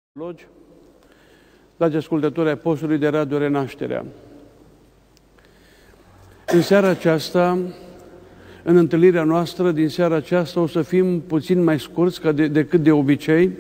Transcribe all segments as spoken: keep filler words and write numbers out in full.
Logi, dragi ascultători ai postului de Radio Renașterea. În seara aceasta, în întâlnirea noastră din seara aceasta, o să fim puțin mai scurți ca de, decât de obicei.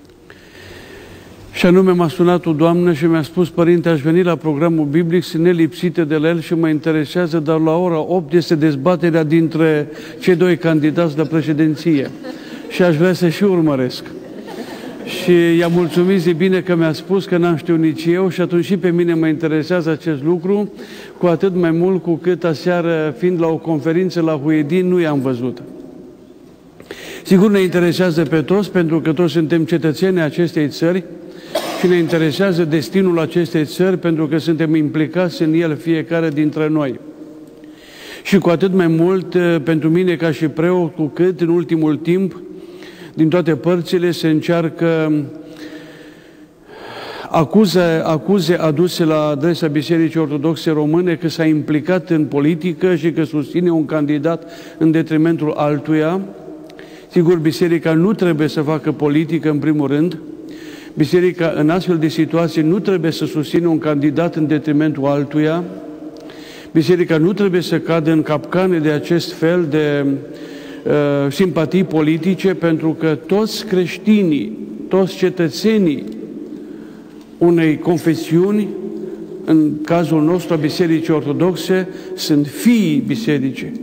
Și anume m-a sunat o doamnă și mi-a spus: Părinte, aș veni la programul biblic, sunt nelipsită de la el și mă interesează, dar la ora opt este dezbaterea dintre cei doi candidați la președinție. Și aș vrea să și urmăresc. Și i-am mulțumit, zi bine că mi-a spus, că n-am știut nici eu, și atunci și pe mine mă interesează acest lucru, cu atât mai mult cu cât aseară, fiind la o conferință la Huedin, nu i-am văzut. Sigur ne interesează pe toți, pentru că toți suntem cetățeni acestei țări și ne interesează destinul acestei țări, pentru că suntem implicați în el fiecare dintre noi. Și cu atât mai mult pentru mine ca și preot, cu cât în ultimul timp din toate părțile se încearcă acuze, acuze aduse la adresa Bisericii Ortodoxe Române că s-a implicat în politică și că susține un candidat în detrimentul altuia. Sigur, Biserica nu trebuie să facă politică în primul rând. Biserica în astfel de situații nu trebuie să susțină un candidat în detrimentul altuia. Biserica nu trebuie să cadă în capcane de acest fel de uh, simpatii politice, pentru că toți creștinii, toți cetățenii unei confesiuni, în cazul nostru a Bisericii Ortodoxe, sunt fiii bisericii.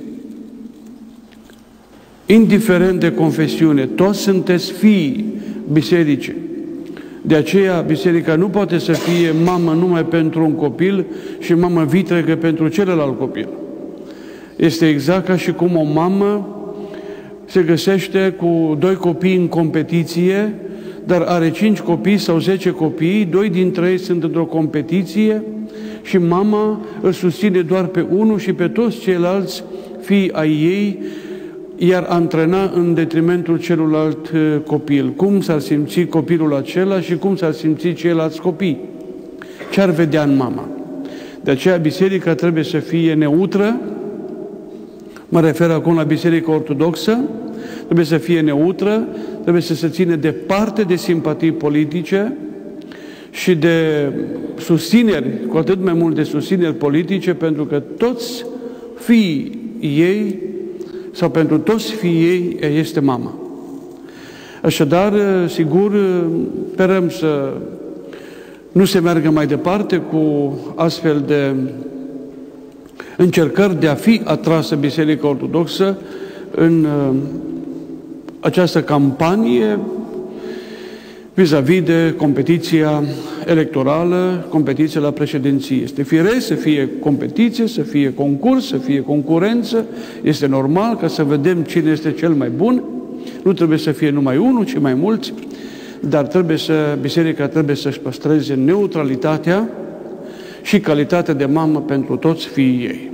Indiferent de confesiune, toți sunteți fiii bisericii. De aceea, biserica nu poate să fie mamă numai pentru un copil și mamă vitregă pentru celălalt copil. Este exact ca și cum o mamă se găsește cu doi copii în competiție, dar are cinci copii sau zece copii, doi dintre ei sunt într-o competiție și mama îl susține doar pe unul și pe toți ceilalți fii ai ei, iar antrena în detrimentul celuilalt copil. Cum s-ar simți copilul acela și cum s-ar simți ceilalți copii? Ce ar vedea în mama? De aceea biserica trebuie să fie neutră, mă refer acum la Biserica Ortodoxă, trebuie să fie neutră, trebuie să se ține departe de simpatii politice și de susțineri, cu atât mai mult de susțineri politice, pentru că toți fiii ei sau pentru toți fiii ei este mama. Așadar, sigur, sperăm să nu se meargă mai departe cu astfel de încercări de a fi atrasă Biserica Ortodoxă în această campanie vis-a-vis de competiția electorală, competiția la președinție. Este firesc să fie competiție, să fie concurs, să fie concurență. Este normal ca să vedem cine este cel mai bun. Nu trebuie să fie numai unul, ci mai mulți, dar trebuie să, biserica trebuie să-și păstreze neutralitatea și calitatea de mamă pentru toți fiii ei.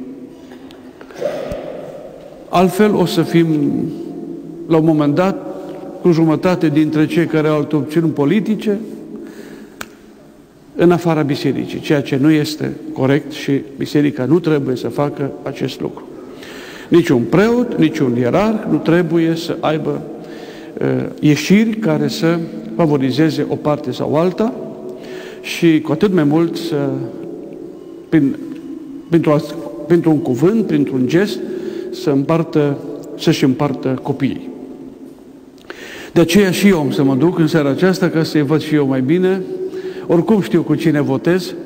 Altfel o să fim, la un moment dat, cu jumătate dintre cei care au alte opțiuni politice în afara bisericii, ceea ce nu este corect și biserica nu trebuie să facă acest lucru. Niciun preot, niciun ierarh nu trebuie să aibă uh, ieșiri care să favorizeze o parte sau alta și cu atât mai mult să, prin, printr-un, printr-un cuvânt, printr-un gest, să împartă, să-și împartă copiii. De aceea și eu am să mă duc în seara aceasta ca să-i văd și eu mai bine. Oricum știu cu cine votez,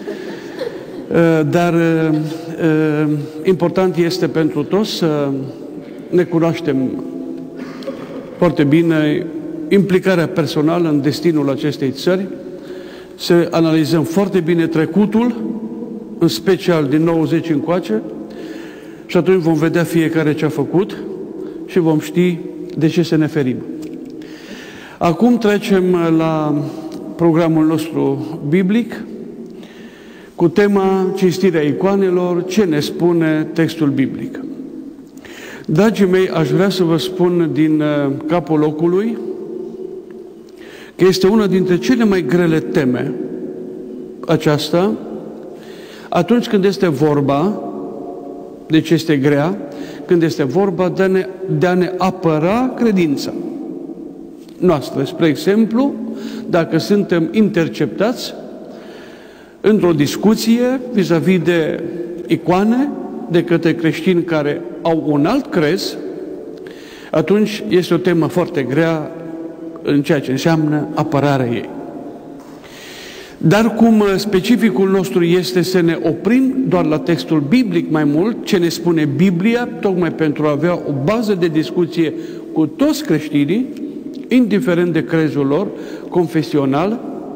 dar important este pentru toți să ne cunoaștem foarte bine implicarea personală în destinul acestei țări, să analizăm foarte bine trecutul, în special din nouăzeci încoace, și atunci vom vedea fiecare ce a făcut și vom ști de ce să ne ferim. Acum trecem la programul nostru biblic cu tema cinstirea icoanelor, ce ne spune textul biblic. Dragii mei, aș vrea să vă spun din capul locului că este una dintre cele mai grele teme aceasta atunci când este vorba, deci este grea, când este vorba de a ne, de a ne apăra credința. noastre. Spre exemplu, dacă suntem interceptați într-o discuție vis-a-vis de icoane de către creștini care au un alt crez, atunci este o temă foarte grea în ceea ce înseamnă apărarea ei. Dar cum specificul nostru este să ne oprim doar la textul biblic mai mult, ce ne spune Biblia, tocmai pentru a avea o bază de discuție cu toți creștinii, indiferent de crezul lor confesional,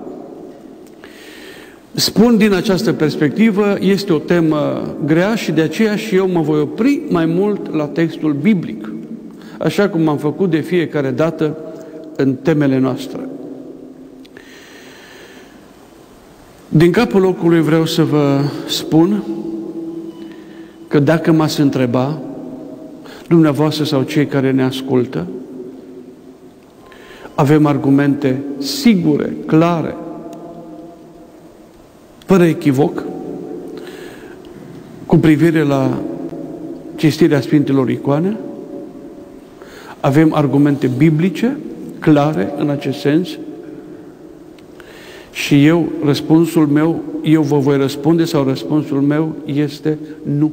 spun din această perspectivă, este o temă grea și de aceea și eu mă voi opri mai mult la textul biblic, așa cum am făcut de fiecare dată în temele noastre. Din capul locului vreau să vă spun că dacă m-ați întreba, dumneavoastră sau cei care ne ascultă, avem argumente sigure, clare, fără echivoc, cu privire la cinstirea Sfintelor Icoane. Avem argumente biblice, clare în acest sens. Și eu, răspunsul meu, eu vă voi răspunde sau răspunsul meu este nu.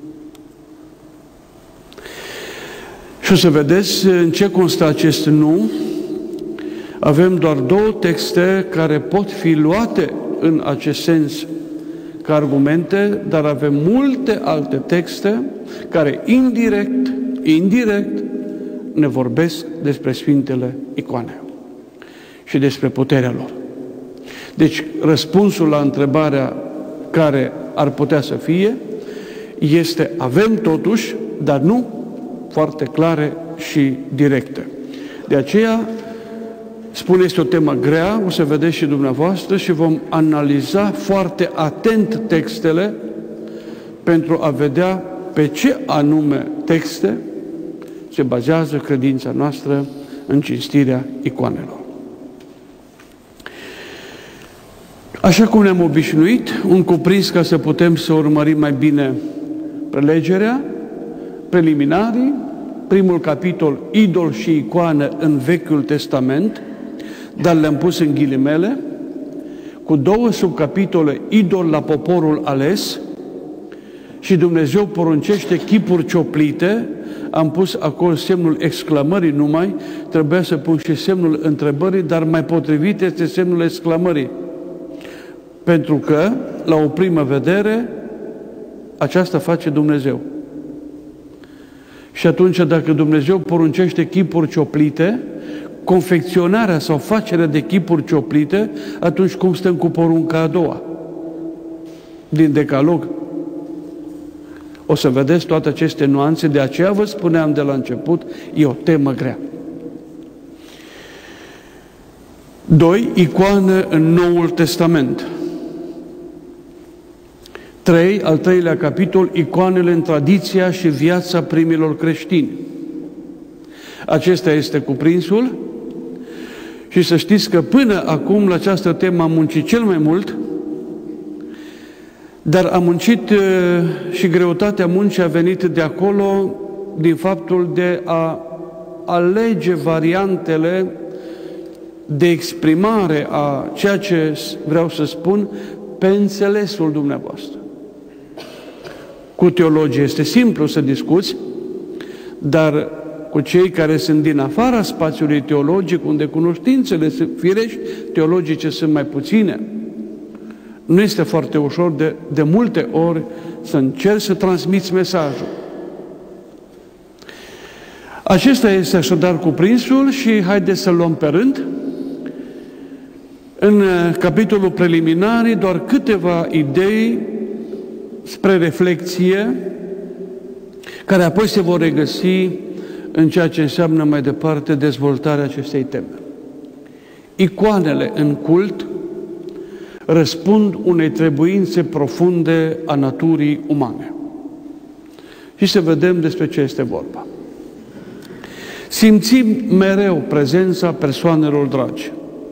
Și o să vedeți în ce constă acest nu. Avem doar două texte care pot fi luate în acest sens ca argumente, dar avem multe alte texte care indirect, indirect ne vorbesc despre Sfintele Icoane și despre puterea lor. Deci, răspunsul la întrebarea care ar putea să fie este avem totuși, dar nu foarte clare și directe. De aceea, spun, este o temă grea, o să vedeți și dumneavoastră și vom analiza foarte atent textele pentru a vedea pe ce anume texte se bazează credința noastră în cinstirea icoanelor. Așa cum ne-am obișnuit, un cuprins ca să putem să urmărim mai bine prelegerea, preliminarii, primul capitol, idol și icoană în Vechiul Testament, dar le-am pus în ghilimele, cu două subcapitole, idol la poporul ales și Dumnezeu poruncește chipuri cioplite, am pus acolo semnul exclamării numai, trebuia să pun și semnul întrebării, dar mai potrivit este semnul exclamării. Pentru că, la o primă vedere, aceasta face Dumnezeu. Și atunci, dacă Dumnezeu poruncește chipuri cioplite, confecționarea sau facerea de chipuri cioplite, atunci cum stăm cu porunca a doua? Din Decalog. O să vedeți toate aceste nuanțe, de aceea vă spuneam de la început, e o temă grea. Doi, icoană în Noul Testament. Trei, al treilea capitol, icoanele în tradiția și viața primilor creștini. Acesta este cuprinsul și să știți că până acum la această temă am muncit cel mai mult, dar am muncit și greutatea muncii a venit de acolo din faptul de a alege variantele de exprimare a ceea ce vreau să spun pe înțelesul dumneavoastră. Cu teologii este simplu să discuți, dar cu cei care sunt din afara spațiului teologic, unde cunoștințele sunt firești, teologice sunt mai puține, nu este foarte ușor de, de multe ori să încerci să transmiți mesajul. Acesta este așadar cuprinsul și haideți să luăm pe rând. În capitolul preliminarii doar câteva idei spre reflexie, care apoi se vor regăsi în ceea ce înseamnă mai departe dezvoltarea acestei teme. Icoanele în cult răspund unei trebuințe profunde a naturii umane. Și să vedem despre ce este vorba. Simțim mereu prezența persoanelor dragi.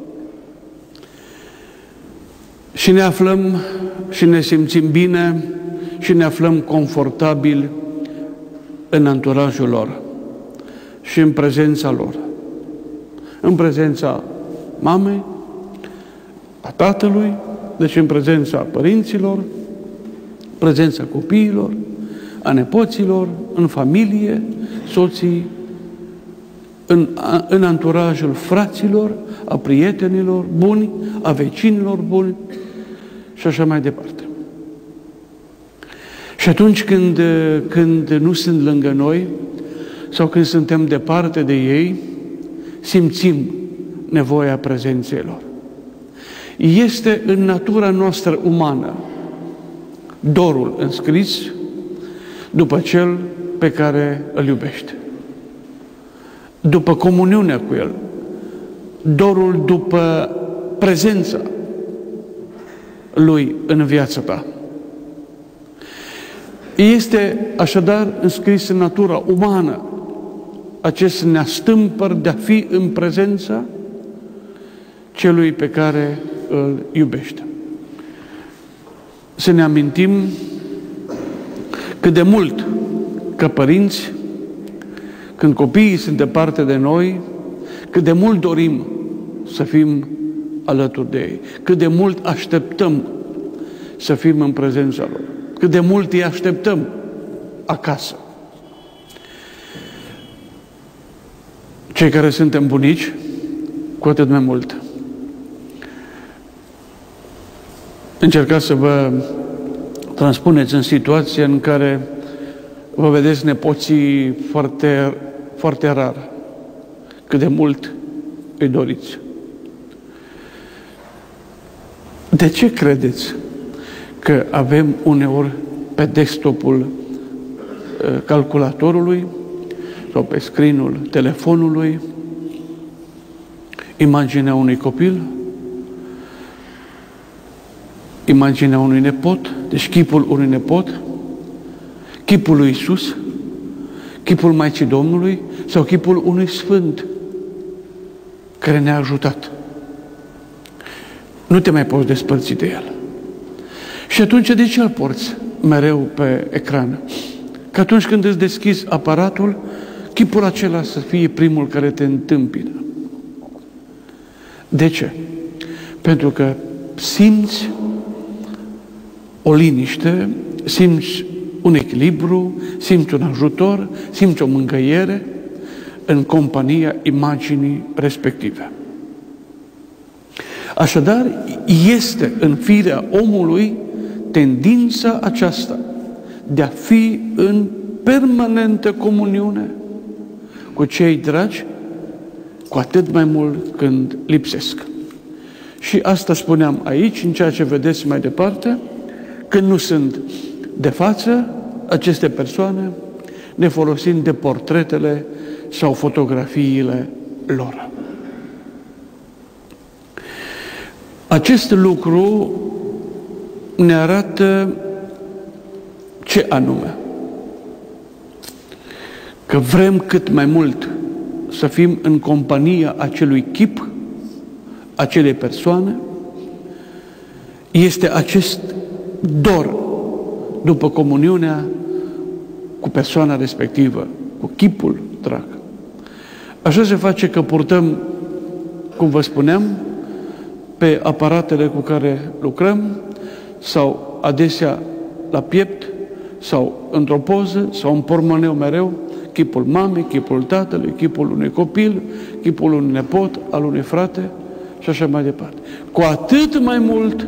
Și ne aflăm și ne simțim bine și ne aflăm confortabil în anturajul lor și în prezența lor. În prezența mamei, a tatălui, deci în prezența părinților, prezența copiilor, a nepoților, în familie, soții, în, în anturajul fraților, a prietenilor buni, a vecinilor buni și așa mai departe. Și atunci când, când nu sunt lângă noi sau când suntem departe de ei, simțim nevoia prezenței lor. Este în natura noastră umană dorul înscris după cel pe care îl iubește, după comuniunea cu el, dorul după prezența lui în viața ta. Este așadar înscris în natura umană acest neastâmpăr de a fi în prezența celui pe care îl iubește. Să ne amintim cât de mult ca părinți, când copiii sunt departe de noi, cât de mult dorim să fim alături de ei, cât de mult așteptăm să fim în prezența lor, cât de mult îi așteptăm acasă. Cei care suntem bunici, cu atât mai mult. Încercați să vă transpuneți în situația în care vă vedeți nepoții foarte, foarte rar, cât de mult îi doriți. De ce credeți că avem uneori pe desktopul calculatorului sau pe screen-ul telefonului imaginea unui copil, imaginea unui nepot, deci chipul unui nepot, chipul lui Iisus, chipul Maicii Domnului sau chipul unui sfânt care ne-a ajutat. Nu te mai poți despărți de el. Și atunci de ce îl porți mereu pe ecran? Că atunci când îți deschizi aparatul, chipul acela să fie primul care te întâmpină. De ce? Pentru că simți o liniște, simți un echilibru, simți un ajutor, simți o mângâiere în compania imaginii respective. Așadar, este în firea omului tendința aceasta de a fi în permanentă comuniune cu cei dragi, cu atât mai mult când lipsesc. Și asta spuneam aici, în ceea ce vedeți mai departe, când nu sunt de față aceste persoane, ne folosim de portretele sau fotografiile lor. Acest lucru ne arată ce anume? Că vrem cât mai mult să fim în compania acelui chip, acelei persoane, este acest dor după comuniunea cu persoana respectivă, cu chipul drag. Așa se face că purtăm, cum vă spuneam, pe aparatele cu care lucrăm sau adesea la piept sau într-o poză sau în portmoneu mereu, chipul mamei, chipul tatălui, chipul unui copil, chipul unui nepot, al unui frate și așa mai departe. Cu atât mai mult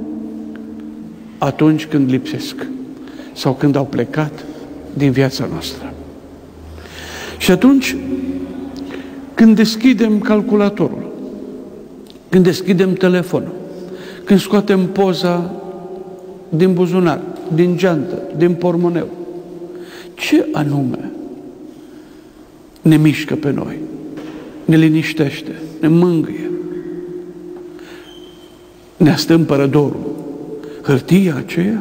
atunci când lipsesc sau când au plecat din viața noastră. Și atunci, când deschidem calculatorul, când deschidem telefonul, când scoatem poza din buzunar, din geantă, din portmoneu, ce anume ne mișcă pe noi, ne liniștește, ne mângâie, ne astâmpără dorul? Hârtia aceea?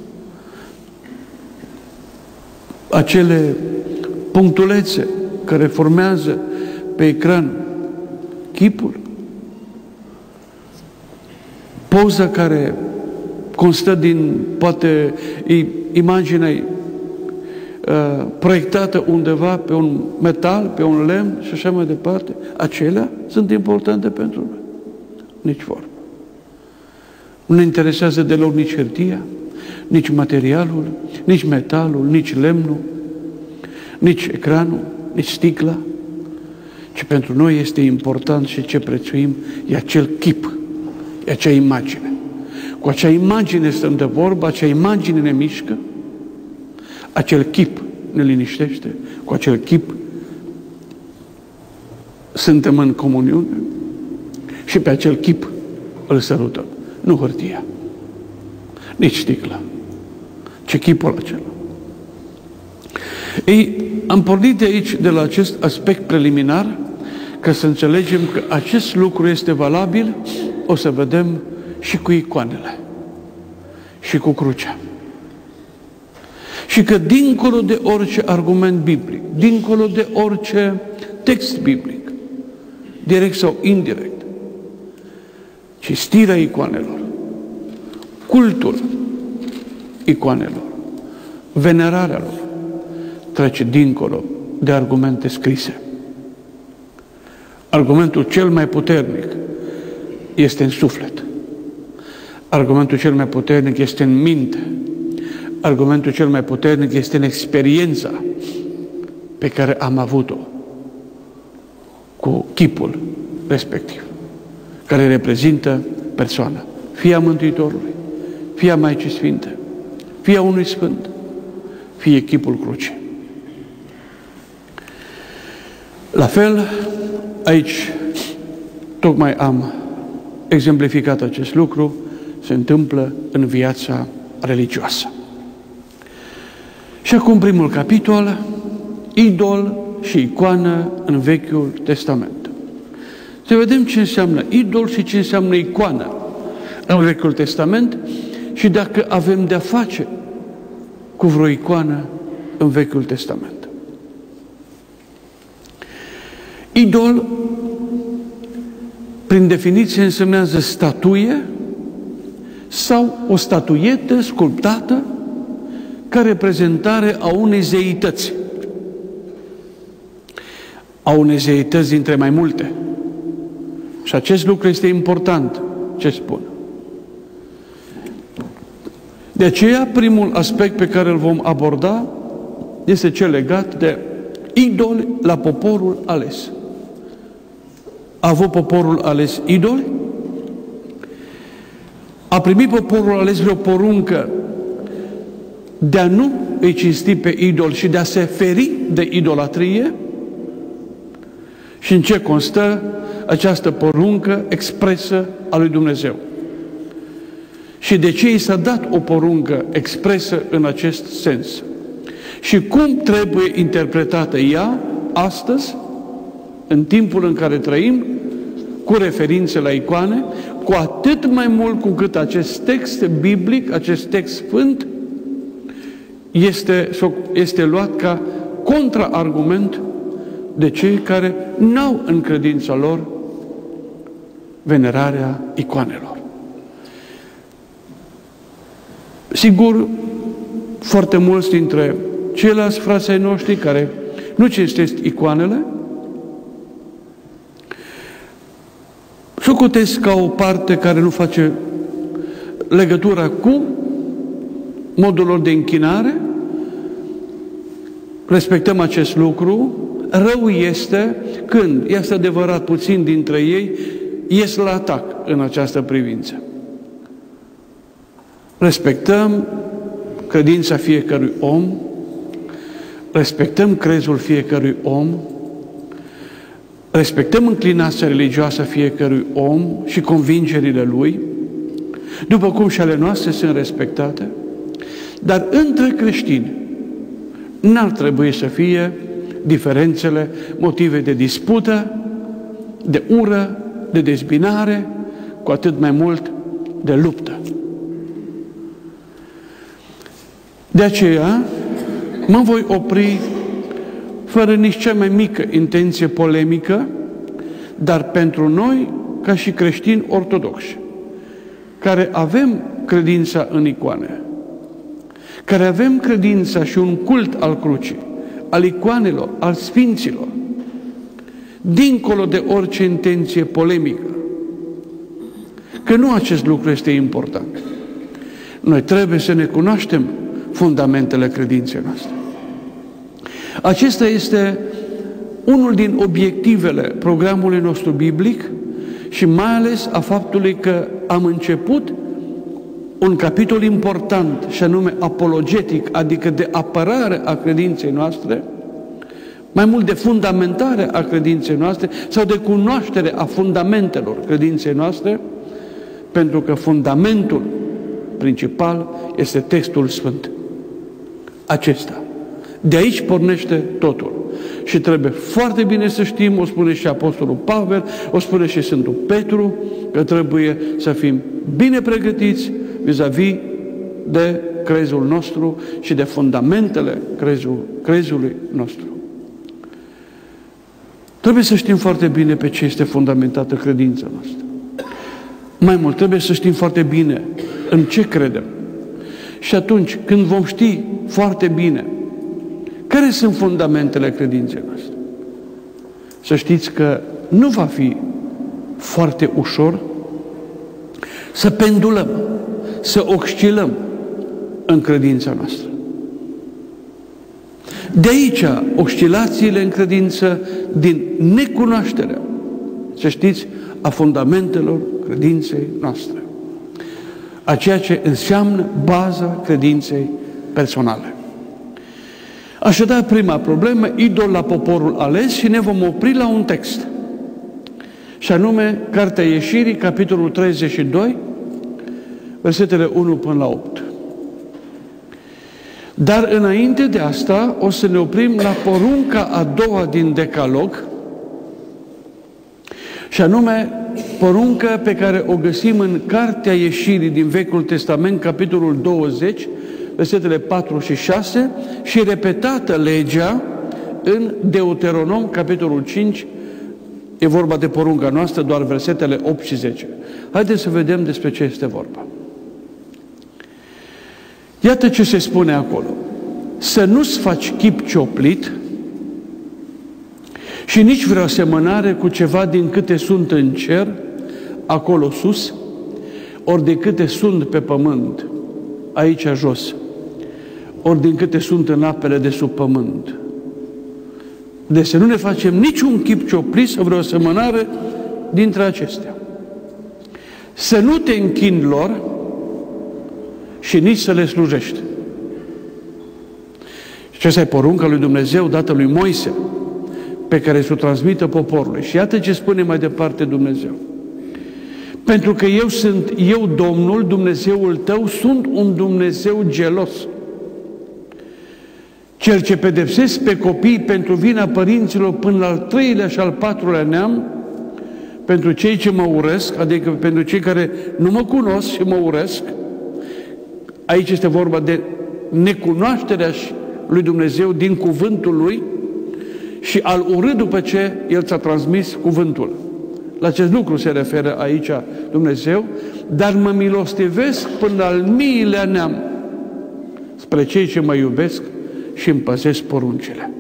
Acele punctulețe care formează pe ecran chipul? Poza care constă din, poate, imaginea uh, proiectată undeva pe un metal, pe un lemn și așa mai departe, acelea sunt importante pentru noi. Nici vorbă. Nu ne interesează deloc nici hârtia, nici materialul, nici metalul, nici lemnul, nici ecranul, nici sticla, ci pentru noi este important și ce prețuim e acel chip, e acea imagine. Cu acea imagine stăm de vorbă, acea imagine ne mișcă, acel chip ne liniștește, cu acel chip suntem în comuniune și pe acel chip îl sărutăm. Nu hârtia, nici sticla, ci chipul acela. Ei, am pornit de aici, de la acest aspect preliminar, ca să înțelegem că acest lucru este valabil, o să vedem și cu icoanele, și cu crucea. Și că dincolo de orice argument biblic, dincolo de orice text biblic, direct sau indirect, cistirea icoanelor, cultul icoanelor, venerarea lor, trece dincolo de argumente scrise. Argumentul cel mai puternic este în suflet. Argumentul cel mai puternic este în minte. Argumentul cel mai puternic este în experiența pe care am avut-o cu chipul respectiv, care reprezintă persoana, fie a Mântuitorului, fie a Maicii Sfinte, fie a unui Sfânt, fie chipul crucii. La fel, aici tocmai am exemplificat acest lucru, se întâmplă în viața religioasă. Și acum primul capitol, idol și icoană în Vechiul Testament. Să vedem ce înseamnă idol și ce înseamnă icoană în Vechiul Testament și dacă avem de-a face cu vreo icoană în Vechiul Testament. Idol, prin definiție, însemnează statuie sau o statuietă sculptată ca reprezentare a unei zeități. A unei zeități dintre mai multe. Și acest lucru este important, ce spun. De aceea, primul aspect pe care îl vom aborda este cel legat de idoli la poporul ales. A avut poporul ales idoli? A primit poporul ales vreo poruncă de a nu îi cinsti pe idol și de a se feri de idolatrie? Și în ce constă această poruncă expresă a lui Dumnezeu? Și de ce i s-a dat o poruncă expresă în acest sens? Și cum trebuie interpretată ea astăzi, în timpul în care trăim, cu referințe la icoane, cu atât mai mult cu cât acest text biblic, acest text sfânt, este, este luat ca contraargument de cei care n-au în credința lor venerarea icoanelor. Sigur, foarte mulți dintre ceilalți frații noștri care nu cinstesc icoanele socotesc ca o parte care nu face legătura cu modul lor de închinare. Respectăm acest lucru. Rău este când, este adevărat, puțin dintre ei ies la atac în această privință. Respectăm credința fiecărui om, respectăm crezul fiecărui om, respectăm înclinația religioasă fiecărui om și convingerile lui, după cum și ale noastre sunt respectate, dar între creștini n-ar trebui să fie diferențele, motive de dispută, de ură, de dezbinare, cu atât mai mult de luptă. De aceea mă voi opri fără nici cea mai mică intenție polemică, dar pentru noi, ca și creștini ortodoxi, care avem credința în icoane, care avem credința și un cult al crucii, al icoanelor, al sfinților, dincolo de orice intenție polemică, că nu acest lucru este important. Noi trebuie să ne cunoaștem fundamentele credinței noastre. Acesta este unul din obiectivele programului nostru biblic și mai ales a faptului că am început un capitol important, și anume apologetic, adică de apărare a credinței noastre, mai mult de fundamentare a credinței noastre sau de cunoaștere a fundamentelor credinței noastre, pentru că fundamentul principal este textul Sfânt. Acesta. De aici pornește totul. Și trebuie foarte bine să știm, o spune și Apostolul Pavel, o spune și Sfântul Petru, că trebuie să fim bine pregătiți vis-a-vis de crezul nostru și de fundamentele crezul, crezului nostru. Trebuie să știm foarte bine pe ce este fundamentată credința noastră. Mai mult, trebuie să știm foarte bine în ce credem. Și atunci, când vom ști foarte bine care sunt fundamentele credinței noastre, să știți că nu va fi foarte ușor să pendulăm, să oscilăm în credința noastră. De aici oscilațiile în credință din necunoașterea, să știți, a fundamentelor credinței noastre. A ceea ce înseamnă baza credinței personale. Așadar, prima problemă, idol la poporul ales, și ne vom opri la un text. Și anume, Cartea Ieșirii, capitolul treizeci și doi, versetele unu până la opt. Dar înainte de asta, o să ne oprim la porunca a doua din Decalog, și anume, poruncă pe care o găsim în Cartea Ieșirii din Vechiul Testament, capitolul douăzeci, versetele patru și șase, și repetată legea în Deuteronom, capitolul cinci, e vorba de porunca noastră, doar versetele opt și zece. Haideți să vedem despre ce este vorba. Iată ce se spune acolo. Să nu-ți faci chip cioplit și nici vreo asemănare cu ceva din câte sunt în cer, acolo sus, ori de câte sunt pe pământ, aici jos, ori din câte sunt în apele de sub pământ. Deci să nu ne facem niciun chip cioplit sau vreo asemănare dintre acestea. Să nu te închini lor și nici să le slujești. Și aceasta e porunca lui Dumnezeu dată lui Moise, pe care să o transmită poporului. Și iată ce spune mai departe Dumnezeu. Pentru că eu sunt, eu Domnul, Dumnezeul tău, sunt un Dumnezeu gelos. Cel ce pedepsesc pe copii pentru vina părinților până la al treilea și al patrulea neam, pentru cei ce mă urăsc, adică pentru cei care nu mă cunosc și mă urăsc. Aici este vorba de necunoașterea lui Dumnezeu din cuvântul Lui și al urât după ce El ți-a transmis cuvântul. La acest lucru se referă aici Dumnezeu, dar mă milostivesc până al miilea neam spre cei ce mă iubesc și îmi păzesc poruncile.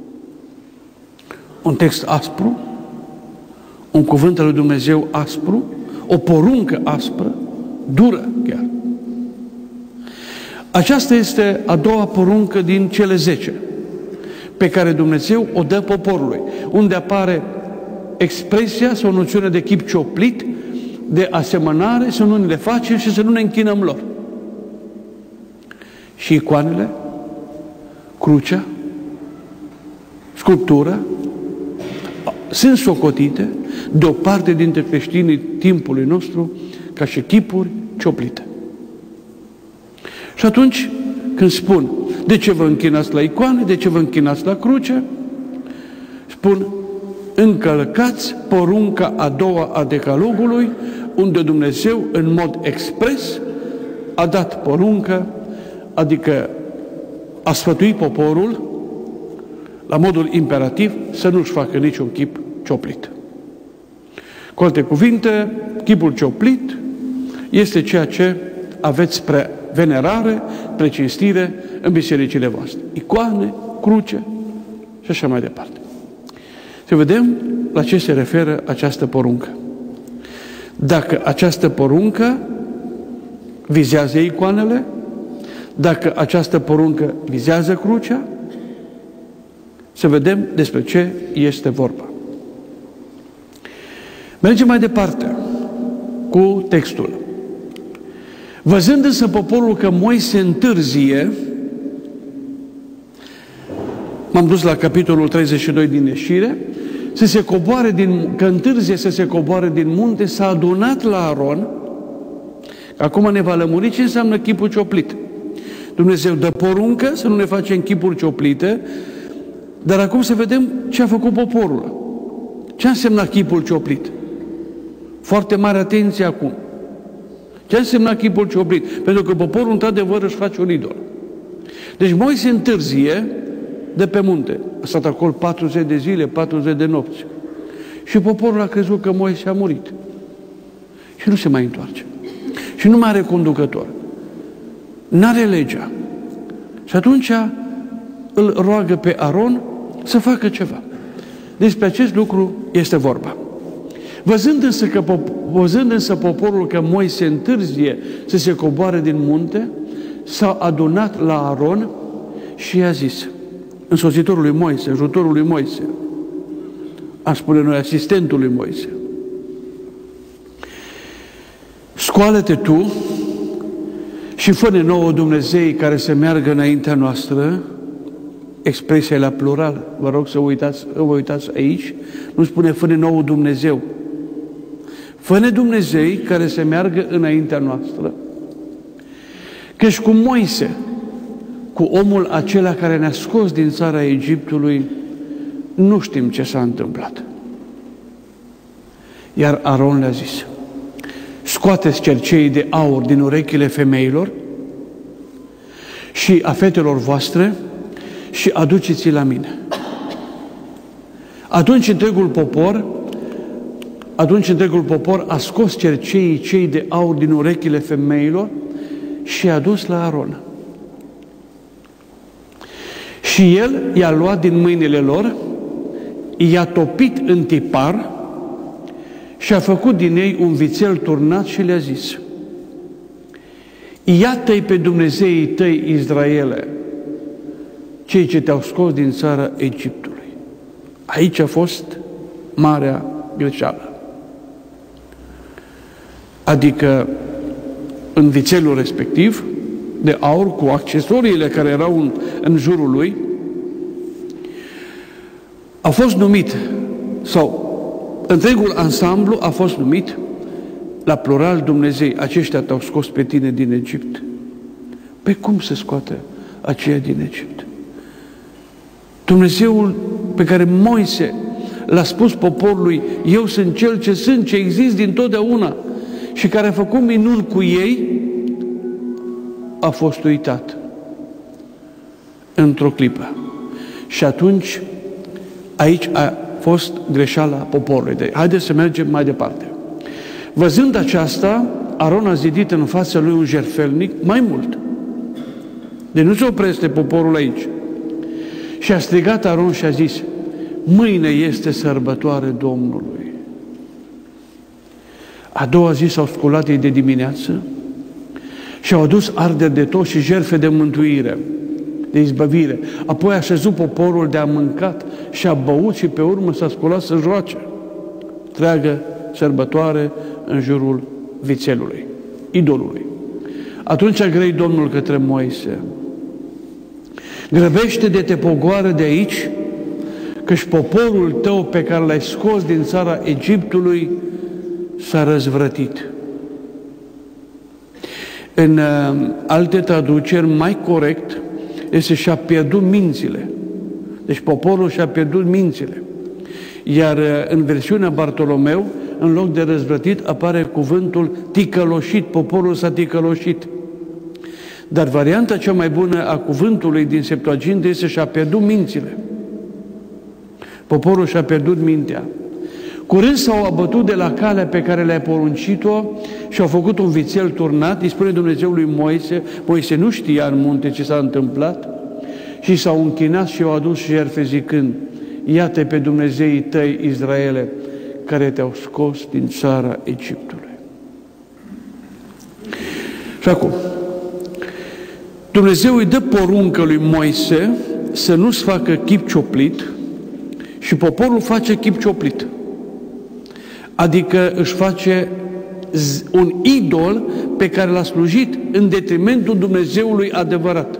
Un text aspru, un cuvânt al lui Dumnezeu aspru, o poruncă aspră, dură chiar. Aceasta este a doua poruncă din cele zece, pe care Dumnezeu o dă poporului, unde apare expresia sau noțiunea de chip cioplit, de asemănare, să nu ne le facem și să nu ne închinăm lor. Și icoanele, crucea, sculptura, sunt socotite de o parte dintre creștinii timpului nostru ca și chipuri cioplite. Și atunci, când spun, de ce vă închinați la icoane, de ce vă închinați la cruce, spun, încălcați porunca a doua a Decalogului, unde Dumnezeu, în mod expres, a dat poruncă, adică a sfătuit poporul, la modul imperativ, să nu-și facă niciun chip cioplit. Cu alte cuvinte, chipul cioplit este ceea ce aveți spre venerare, precinstire în bisericile voastre. Icoane, cruce și așa mai departe. Să vedem la ce se referă această poruncă. Dacă această poruncă vizează icoanele, dacă această poruncă vizează crucea, să vedem despre ce este vorba. Mergem mai departe cu textul. Văzând însă poporul că Moise întârzie, m-am dus la capitolul treizeci și doi din Ieșire, să se coboare din, că întârzie să se coboare din munte, s-a adunat la Aron. Acum ne va lămuri ce înseamnă chipul cioplit. Dumnezeu dă poruncă să nu ne facem chipuri cioplite, dar acum să vedem ce a făcut poporul. Ce a însemnat chipul cioplit? Foarte mare atenție acum. Ce a însemnat chipul cioplit? Pentru că poporul într-adevăr își face un idol. Deci Moise întârzie de pe munte. A stat acolo patruzeci de zile, patruzeci de nopți. Și poporul a crezut că Moise a murit. Și nu se mai întoarce. Și nu mai are conducător. N-are legea. Și atunci îl roagă pe Aron să facă ceva. Despre acest lucru este vorba. Văzând însă, că, văzând însă poporul că Moise întârzie să se coboare din munte, s-a adunat la Aron și i-a zis, însoțitorul lui Moise, ajutorul lui Moise, aș spune noi, asistentul lui Moise, scoală-te tu și fă-ne nouă Dumnezei care să meargă înaintea noastră. Expresia e la plural, vă rog să uitați, vă uitați aici, nu spune fă-ne nouă Dumnezeu. Fă-ne Dumnezei care să meargă înaintea noastră. Căci cu Moise, cu omul acela care ne-a scos din țara Egiptului, nu știm ce s-a întâmplat. Iar Aron le-a zis, scoateți cerceii de aur din urechile femeilor și a fetelor voastre și aduceți-i la mine. Atunci întregul popor, atunci întregul popor a scos cerceii cei de aur din urechile femeilor și a dus la Aron. Și el i-a luat din mâinile lor, i-a topit în tipar și a făcut din ei un vițel turnat și le-a zis, iată-i pe Dumnezeii tăi, Israele, cei ce te-au scos din țara Egiptului. Aici a fost marea greșeală. Adică în vițelul respectiv, de aur, cu accesoriile care erau în, în jurul lui, a fost numit, sau întregul ansamblu a fost numit la plural Dumnezei. Aceștia te-au scos pe tine din Egipt. Pe cum se scoate aceia din Egipt? Dumnezeul pe care Moise l-a spus poporului, eu sunt cel ce sunt, ce exist din totdeauna, și care a făcut minuni cu ei, a fost uitat într-o clipă. Și atunci, aici a fost greșeala poporului. Deci, haideți să mergem mai departe. Văzând aceasta, Aron a zidit în fața lui un jertfelnic mai mult. Deci nu se oprește poporul aici. Și a strigat Aron și a zis, mâine este sărbătoare Domnului. A doua zi s-au sculat ei de dimineață și au adus arderi de tot și jertfe de mântuire, de izbăvire. Apoi a șezut poporul de a mâncat și a băut și pe urmă s-a sculat să joace. Treagă sărbătoare în jurul vițelului, idolului. Atunci a grăit Domnul către Moise, grăbește de te pogoară de aici, căci poporul tău pe care l-ai scos din țara Egiptului s-a răzvrătit. În uh, alte traduceri, mai corect, este și-a pierdut mințile. Deci poporul și-a pierdut mințile. Iar uh, în versiunea Bartolomeu, în loc de răzvrătit, apare cuvântul ticăloșit. Poporul s-a ticăloșit. Dar varianta cea mai bună a cuvântului din Septuagintă este și-a pierdut mințile. Poporul și-a pierdut mintea. Curând s-au abătut de la calea pe care le-ai poruncit-o și au făcut un vițel turnat. Îi spune Dumnezeu lui Moise, Moise nu știa în munte ce s-a întâmplat, și s-au închinat și au adus jertfe zicând: iată pe Dumnezeii tăi, Israele, care te-au scos din țara Egiptului. Și acum, Dumnezeu îi dă poruncă lui Moise să nu-ți facă chip cioplit și poporul face chip cioplit. Adică își face un idol pe care l-a slujit în detrimentul Dumnezeului adevărat.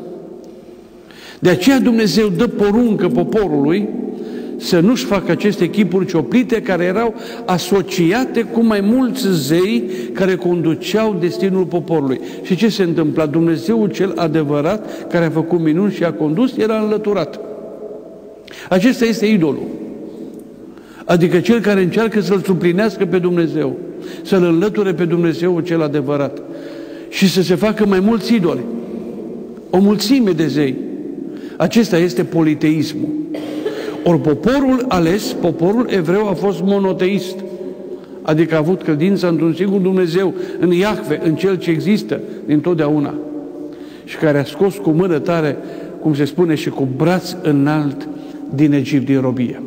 De aceea Dumnezeu dă poruncă poporului să nu-și facă aceste chipuri cioplite care erau asociate cu mai mulți zei care conduceau destinul poporului. Și ce se întâmpla? Dumnezeul cel adevărat, care a făcut minuni și a condus, era înlăturat. Acesta este idolul. Adică cel care încearcă să-L suplinească pe Dumnezeu, să-L înlăture pe Dumnezeul cel adevărat și să se facă mai mulți idoli. O mulțime de zei. Acesta este politeismul. Ori poporul ales, poporul evreu a fost monoteist, adică a avut credința într-un singur Dumnezeu, în Iahve, în Cel ce există dintotdeauna și care a scos cu mână tare, cum se spune, și cu braț înalt din Egipt, din robie.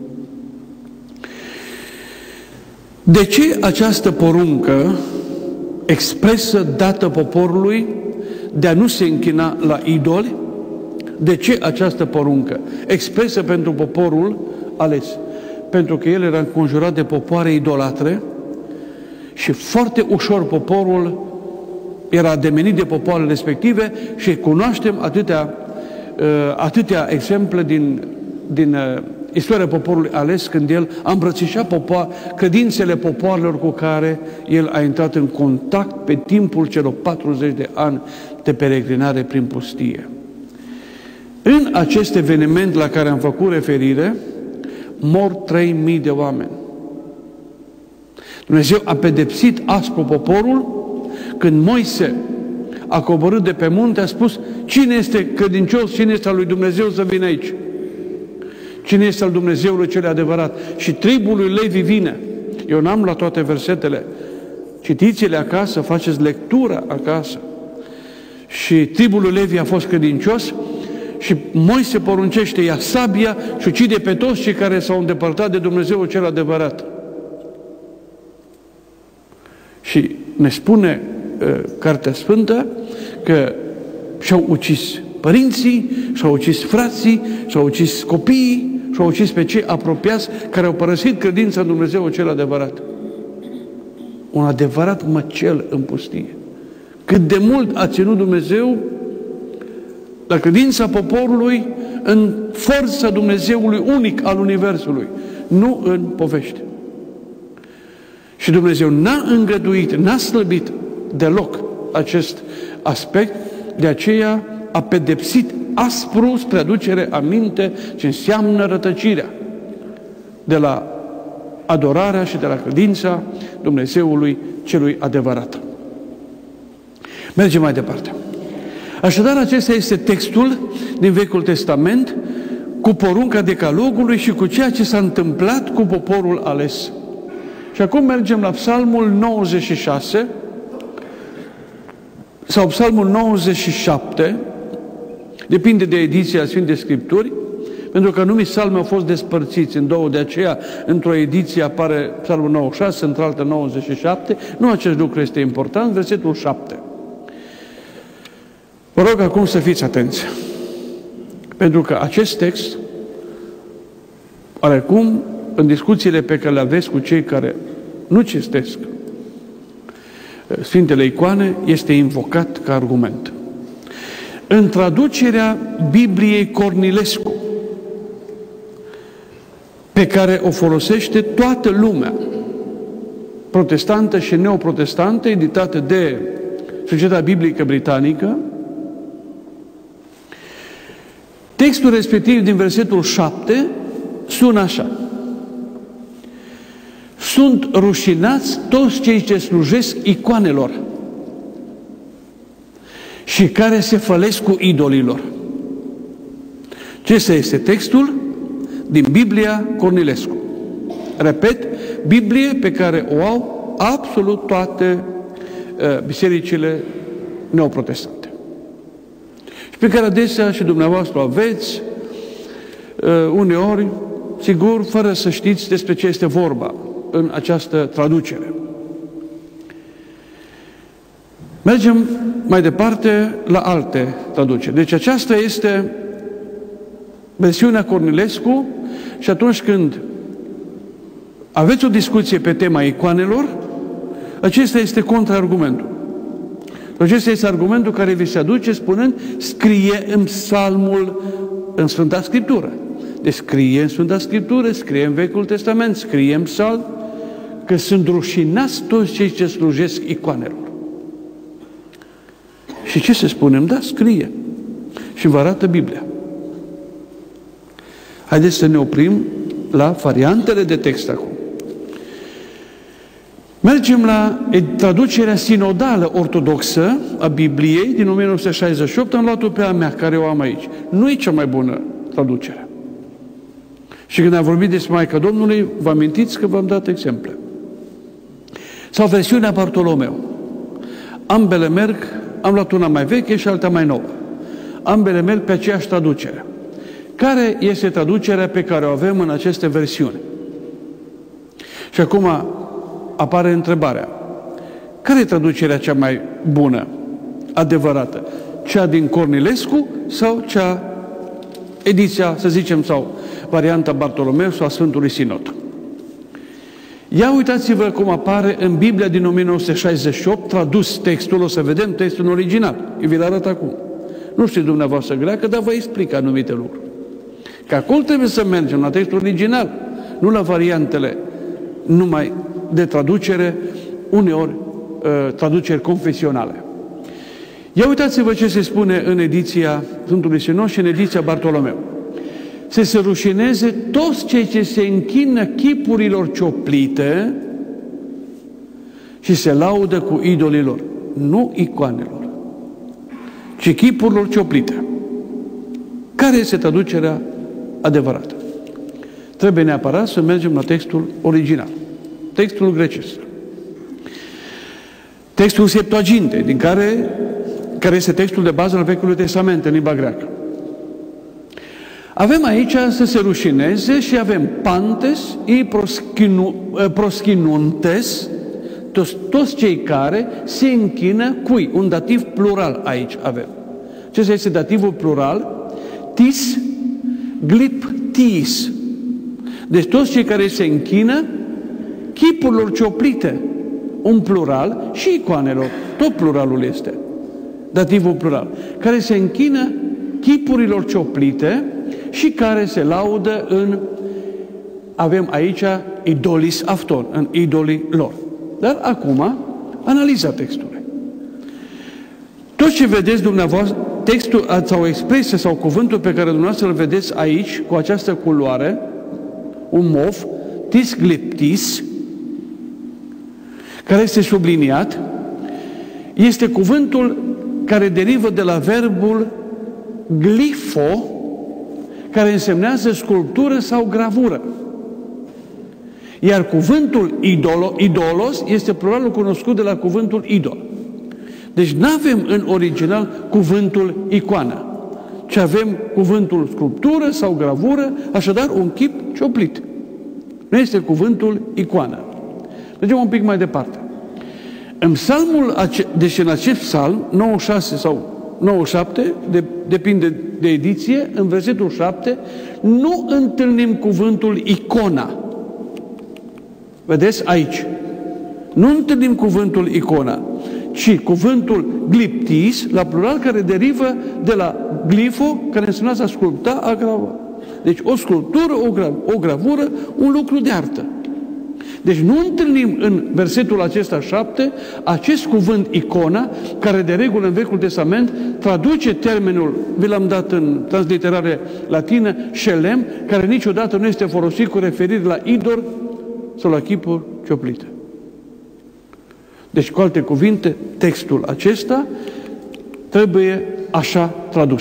De ce această poruncă expresă dată poporului de a nu se închina la idoli? De ce această poruncă expresă pentru poporul ales? Pentru că el era înconjurat de popoare idolatre și foarte ușor poporul era ademenit de popoarele respective și cunoaștem atâtea, atâtea exemple din, din istoria poporului ales, când el a îmbrățișat popoar, credințele popoarelor cu care el a intrat în contact pe timpul celor patruzeci de ani de peregrinare prin pustie. În acest eveniment la care am făcut referire, mor trei mii de oameni. Dumnezeu a pedepsit aspru poporul când Moise a coborât de pe munte, a spus: cine este credincios, cine este al lui Dumnezeu să vină aici? Cine este al Dumnezeului cel adevărat? Și tribul lui Levi vine. Eu n-am la toate versetele. Citiți-le acasă, faceți lectura acasă. Și tribul lui Levi a fost credincios și Moise poruncește: ia sabia și ucide pe toți cei care s-au îndepărtat de Dumnezeul cel adevărat. Și ne spune uh, Cartea Sfântă că și-au ucis părinții, și-au ucis frații, și-au ucis copiii, și-au ucis pe cei apropiați care au părăsit credința în Dumnezeul cel adevărat. Un adevărat măcel în pustie. Cât de mult a ținut Dumnezeu la credința poporului în forța Dumnezeului unic al Universului, nu în povești. Și Dumnezeu n-a îngăduit, n-a slăbit deloc acest aspect, de aceea a pedepsit aspru, spre aducere aminte ce înseamnă rătăcirea de la adorarea și de la credința Dumnezeului celui adevărat. Mergem mai departe. Așadar, acesta este textul din Vechiul Testament cu porunca decalogului și cu ceea ce s-a întâmplat cu poporul ales. Și acum mergem la Psalmul nouăzeci și șase sau Psalmul nouăzeci și șapte, depinde de ediția Sfintei Scripturi, pentru că anumiti psalmi au fost despărțiți în două, de aceea într-o ediție apare Psalmul nouăzeci și șase, într-altă nouăzeci și șapte. Nu acest lucru este important, versetul șapte. Vă rog acum să fiți atenți, pentru că acest text, oarecum, în discuțiile pe care le aveți cu cei care nu citesc Sfintele Icoane, este invocat ca argument. În traducerea Bibliei Cornilescu, pe care o folosește toată lumea, protestantă și neoprotestantă, editată de Societatea Biblică Britanică, textul respectiv din versetul șapte sună așa: sunt rușinați toți cei ce slujesc icoanelor și care se fălesc cu idolilor. Acesta este textul din Biblia Cornilescu. repet, Biblie pe care o au absolut toate uh, bisericile neoprotestante. Și pe care adesea și dumneavoastră aveți, uh, uneori, sigur, fără să știți despre ce este vorba în această traducere. Mergem mai departe la alte traduceri. Deci aceasta este versiunea Cornilescu și atunci când aveți o discuție pe tema icoanelor, acesta este contraargumentul. Acesta este argumentul care vi se aduce spunând, scrie în psalmul, în Sfânta Scriptură. Deci scrie în Sfânta Scriptură, scrie în Vechiul Testament, scrie în psalm, că sunt rușinați toți cei ce slujesc icoanelor. Și ce să spunem? Da, scrie. Și vă arată Biblia. Haideți să ne oprim la variantele de text acum. Mergem la traducerea sinodală ortodoxă a Bibliei din o mie nouă sute șaizeci și opt, am luat-o pe a mea, care o am aici. Nu e cea mai bună traducere. Și când am vorbit despre Maica Domnului, vă amintiți că v-am dat exemple. Sau versiunea Bartolomeu. Ambele merg, am luat una mai veche și alta mai nouă. Ambele merg pe aceeași traducere. Care este traducerea pe care o avem în aceste versiuni? Și acum apare întrebarea. Care e traducerea cea mai bună, adevărată? Cea din Cornilescu sau cea, ediția, să zicem, sau varianta Bartolomeu sau a Sfântului Sinod? Ia uitați-vă cum apare în Biblia din o mie nouă sute șaizeci și opt, tradus textul, o să vedem textul în original. Eu vi-l arăt acum. Nu știu dumneavoastră greacă, dar vă explic anumite lucruri. Că acolo trebuie să mergem la textul original, nu la variantele numai de traducere, uneori uh, traduceri confesionale. Ia uitați-vă ce se spune în ediția Sfântului Sinod și în ediția Bartolomeu. Să se rușineze toți cei ce se închină chipurilor cioplite și se laudă cu idolilor, nu icoanelor, ci chipurilor cioplite. Care este traducerea adevărată? Trebuie neapărat să mergem la textul original, textul grecesc. Textul Septuaginte, din care, care este textul de bază al Vechiului Testament în limba greacă. Avem aici să se rușineze și avem pantes, i proschinu, proschinuntes, toți, toți cei care se închină cui? Un dativ plural aici avem. Ce este dativul plural? Tis, gliptis. Deci toți cei care se închină chipurilor cioplite, un plural, și icoanelor, tot pluralul este, dativul plural, care se închină chipurilor cioplite și care se laudă în, avem aici, idolis afton, în idolii lor. Dar acum, analiza textului. Tot ce vedeți dumneavoastră, textul sau expresia sau cuvântul pe care dumneavoastră îl vedeți aici, cu această culoare, un mov, tis gliptis, care este subliniat, este cuvântul care derivă de la verbul glifo, care însemnează sculptură sau gravură. Iar cuvântul idolo, idolos este pluralul cunoscut de la cuvântul idol. Deci nu avem în original cuvântul icoană, ci avem cuvântul sculptură sau gravură, așadar un chip cioplit. Nu este cuvântul icoană. Mergem un pic mai departe. În psalmul, deci în acest psalm, nouăzeci și șase sau nouăzeci și șapte, de, depinde de ediție, în versetul șapte, nu întâlnim cuvântul icona. Vedeți aici. Nu întâlnim cuvântul icona, ci cuvântul gliptis, la plural, care derivă de la glifo, care înseamnă a sculpta, a grava. Deci o sculptură, o, gra, o gravură, un lucru de artă. Deci nu întâlnim în versetul acesta șapte acest cuvânt icona, care de regulă în Vechiul Testament traduce termenul, vi l-am dat în transliterare latină, shelem, care niciodată nu este folosit cu referire la idol sau la chipuri cioplite. Deci, cu alte cuvinte, textul acesta trebuie așa tradus.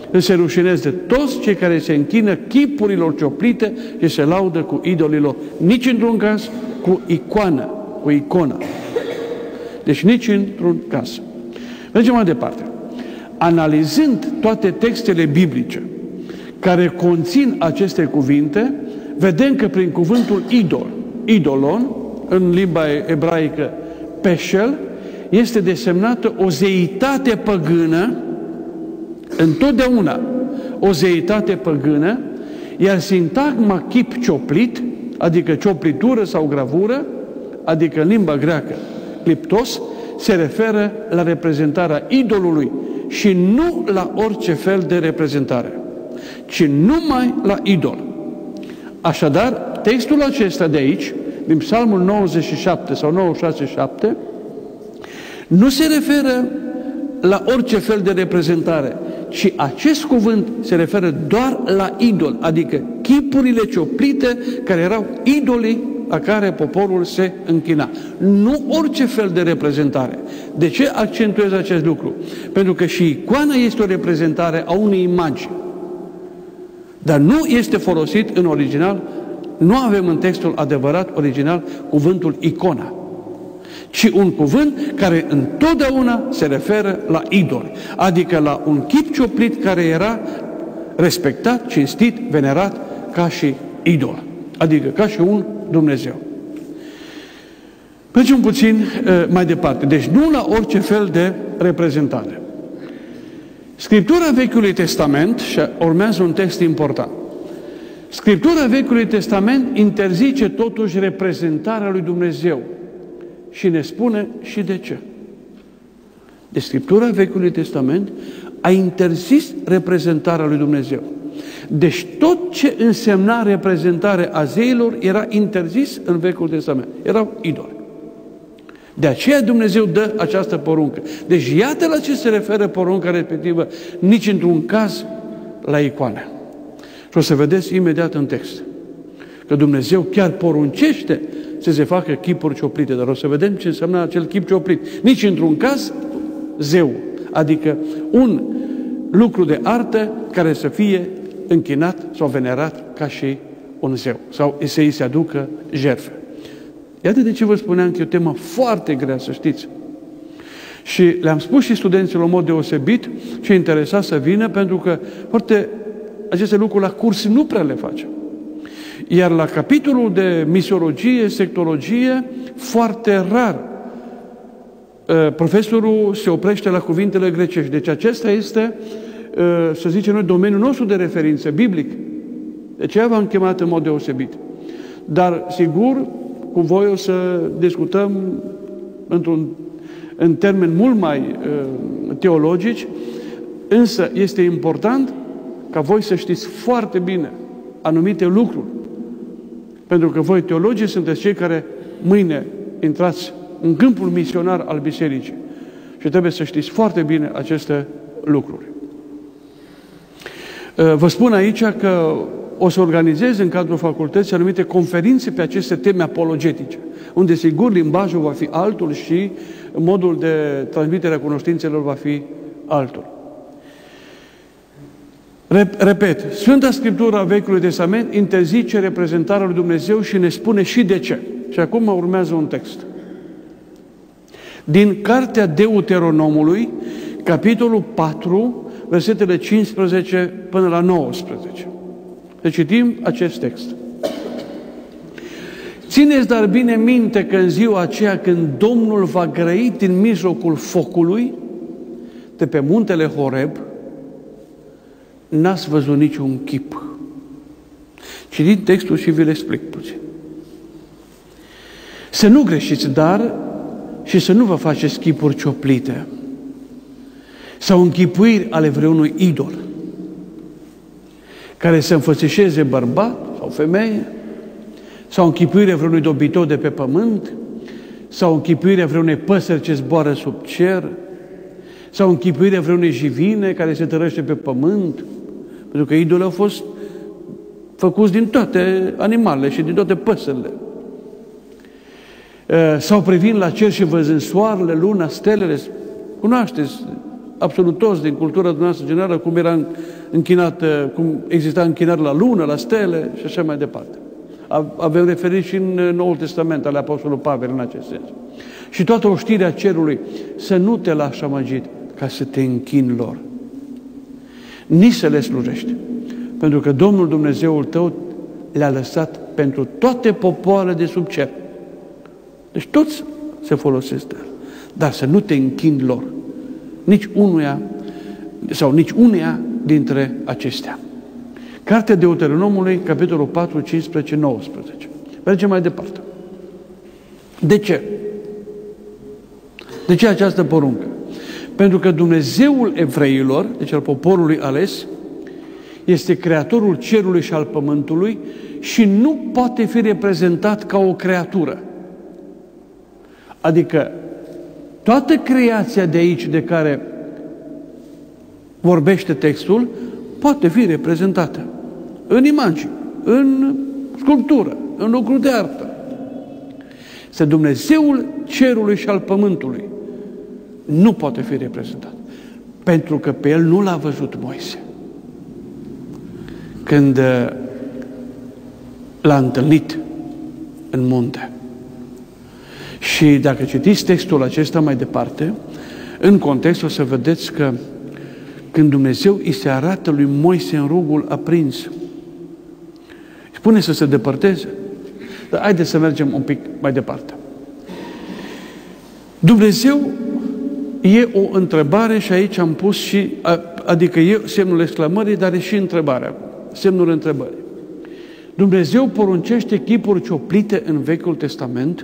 se rușineze toți cei care se închină chipurilor cioplite și se laudă cu idolilor. Nici într-un caz cu icoană, cu icona. Deci nici într-un caz. Mergem mai departe. Analizând toate textele biblice care conțin aceste cuvinte, vedem că prin cuvântul idol, idolon, în limba ebraică peșel, este desemnată o zeitate păgână, întotdeauna o zeitate păgână, iar sintagma chip cioplit, adică cioplitură sau gravură, adică în limba greacă cliptos, se referă la reprezentarea idolului și nu la orice fel de reprezentare, ci numai la idol. Așadar, textul acesta de aici, din Psalmul nouăzeci și șapte sau nouăzeci și șase șapte, nu se referă la orice fel de reprezentare, ci acest cuvânt se referă doar la idol, adică chipurile cioplite care erau idolii la care poporul se închina. Nu orice fel de reprezentare. De ce accentuez acest lucru? Pentru că și icoana este o reprezentare a unei imagini. Dar nu este folosit în original, nu avem în textul adevărat original cuvântul icona, ci un cuvânt care întotdeauna se referă la idol, adică la un chip cioplit care era respectat, cinstit, venerat ca și idol, adică ca și un Dumnezeu. Mergem puțin uh, mai departe. Deci nu la orice fel de reprezentare. Scriptura Vechiului Testament, și urmează un text important, Scriptura Vechiului Testament interzice totuși reprezentarea lui Dumnezeu și ne spune și de ce. Deci Scriptura Vechiului Testament a interzis reprezentarea lui Dumnezeu. Deci tot ce însemna reprezentare a zeilor era interzis în Vechiul Testament. Erau idoli. De aceea Dumnezeu dă această poruncă. Deci iată la ce se referă porunca respectivă, nici într-un caz la icoane. Și o să vedeți imediat în text că Dumnezeu chiar poruncește să se facă chipuri cioplite, dar o să vedem ce înseamnă acel chip cioplit. Nici într-un caz zeu, adică un lucru de artă care să fie închinat sau venerat ca și un zeu, sau să îi se aducă jertfe. Iată de ce vă spuneam că e o temă foarte grea, să știți. Și le-am spus și studenților în mod deosebit ce interesa să vină, pentru că foarte aceste lucruri la curs nu prea le facem. Iar la capitolul de misiologie, sectologie, foarte rar profesorul se oprește la cuvintele grecești. Deci acesta este, să zicem noi, domeniul nostru de referință, biblic. De aceea v-am chemat în mod deosebit. Dar, sigur, cu voi o să discutăm într-un, în termeni mult mai uh, teologici, însă este important ca voi să știți foarte bine anumite lucruri. Pentru că voi, teologii, sunteți cei care mâine intrați în câmpul misionar al bisericii. Și trebuie să știți foarte bine aceste lucruri. Vă spun aici că o să organizez în cadrul facultății anumite conferințe pe aceste teme apologetice, unde, sigur, limbajul va fi altul și modul de transmitere a cunoștințelor va fi altul. Repet, Sfânta Scriptură a Vechiului Testament interzice reprezentarea lui Dumnezeu și ne spune și de ce. Și acum urmează un text. Din Cartea Deuteronomului, capitolul patru, versetele cincisprezece până la nouăsprezece. Să citim acest text. Țineți dar bine minte că în ziua aceea când Domnul va grăi din mijlocul focului, de pe muntele Horeb, n-ați văzut niciun chip. Citim textul și vi-l explic puțin. Să nu greșiți, dar și să nu vă faceți chipuri cioplite sau închipuiri ale vreunui idol care să înfățișeze bărbat sau femeie, sau închipuirea vreunui dobitor de pe pământ, sau închipuirea vreunei păsări ce zboară sub cer, sau închipuirea vreunei jivine care se tărăște pe pământ, pentru că idolii au fost făcuți din toate animalele și din toate păsările. Sau privind la cer și văzând soarele, luna, stelele, cunoașteți absolut toți din cultura noastră generală cum era închinat, cum exista închinare la lună, la stele și așa mai departe. Avem referit și în Noul Testament ale Apostolului Pavel în acest sens. Și toată oștirea cerului, să nu te lași amăgit ca să te închini lor. Nici să le slujești. Pentru că Domnul Dumnezeul tău le-a lăsat pentru toate popoarele de sub cer. Deci toți se folosesc de el. Dar să nu te închini lor. Nici unuia sau nici uneia dintre acestea. Cartea Deuteronomului, capitolul patru, cincisprezece, nouăsprezece. Mergem mai departe. De ce? De ce această poruncă? Pentru că Dumnezeul evreilor, deci al poporului ales, este creatorul cerului și al pământului și nu poate fi reprezentat ca o creatură. Adică toată creația de aici de care vorbește textul poate fi reprezentată în imagini, în sculptură, în lucru de artă. Este Dumnezeul cerului și al pământului. Nu poate fi reprezentat. Pentru că pe el nu l-a văzut Moise. Când l-a întâlnit în munte. Și dacă citiți textul acesta mai departe, în context o să vedeți că când Dumnezeu îi se arată lui Moise în rugul aprins, spune să se depărteze. Dar haideți să mergem un pic mai departe. Dumnezeu e o întrebare și aici am pus și, adică e semnul exclamării, dar e și întrebarea, semnul întrebării. Dumnezeu poruncește chipuri cioplite în Vechiul Testament?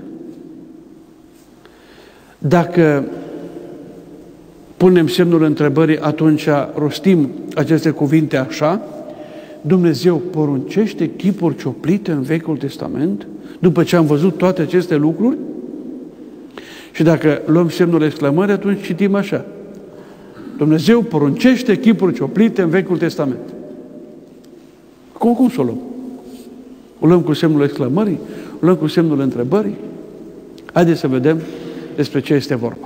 Dacă punem semnul întrebării, atunci rostim aceste cuvinte așa: Dumnezeu poruncește chipuri cioplite în Vechiul Testament? După ce am văzut toate aceste lucruri? Și dacă luăm semnul exclamării, atunci citim așa: Dumnezeu poruncește chipuri cioplite în Vechiul Testament. Cum, cum să o luăm? O luăm cu semnul exclamării? O luăm cu semnul întrebării? Haideți să vedem despre ce este vorba.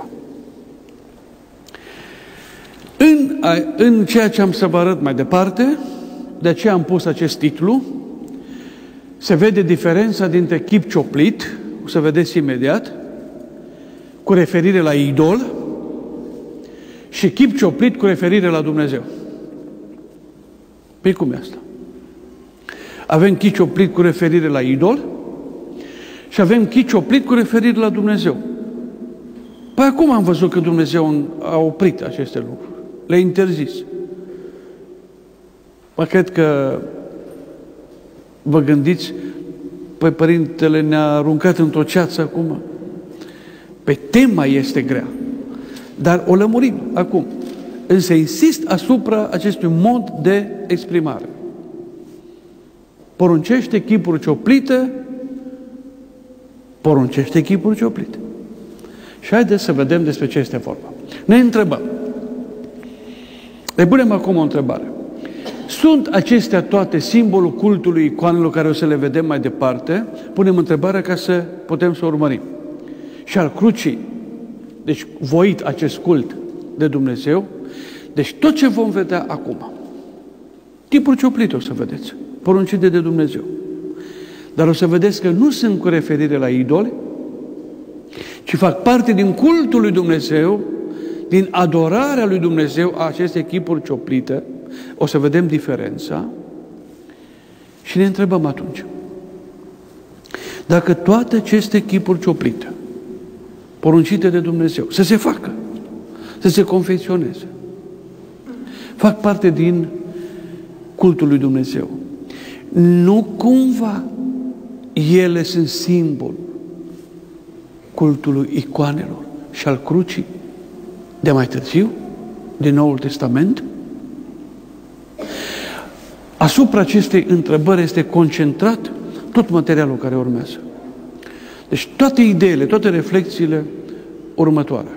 În, în ceea ce am să vă arăt mai departe, de aceea am pus acest titlu, se vede diferența dintre chip cioplit, o să vedeți imediat, cu referire la idol, și chip cioplit cu referire la Dumnezeu. Păi cum e asta? Avem chip cioplit cu referire la idol și avem chip cioplit cu referire la Dumnezeu. Păi acum am văzut că Dumnezeu a oprit aceste lucruri. Le-a interzis. Mă cred că vă gândiți, păi Părintele ne-a aruncat într-o ceață acum. Pe tema este grea. Dar o lămurim acum. Însă insist asupra acestui mod de exprimare. Poruncește chipuri cioplite, poruncește chipuri cioplite. Și haideți să vedem despre ce este vorba. Ne întrebăm. Le punem acum o întrebare. Sunt acestea toate simbolul cultului icoanelor care o să le vedem mai departe? Punem întrebarea ca să putem să urmărim. Și al crucii, deci voit acest cult de Dumnezeu, deci tot ce vom vedea acum, tipul cioplit o să vedeți, poruncite de Dumnezeu. Dar o să vedeți că nu sunt cu referire la idoli, ci fac parte din cultul lui Dumnezeu, din adorarea lui Dumnezeu a acestei chipuri cioplite. O să vedem diferența și ne întrebăm atunci, dacă toate aceste chipuri cioplite, poruncite de Dumnezeu, să se facă, să se confecționeze, fac parte din cultul lui Dumnezeu, nu cumva ele sunt simbol cultului icoanelor și al crucii de mai târziu, din Noul Testament? Asupra acestei întrebări este concentrat tot materialul care urmează. Deci toate ideile, toate reflexiile următoare.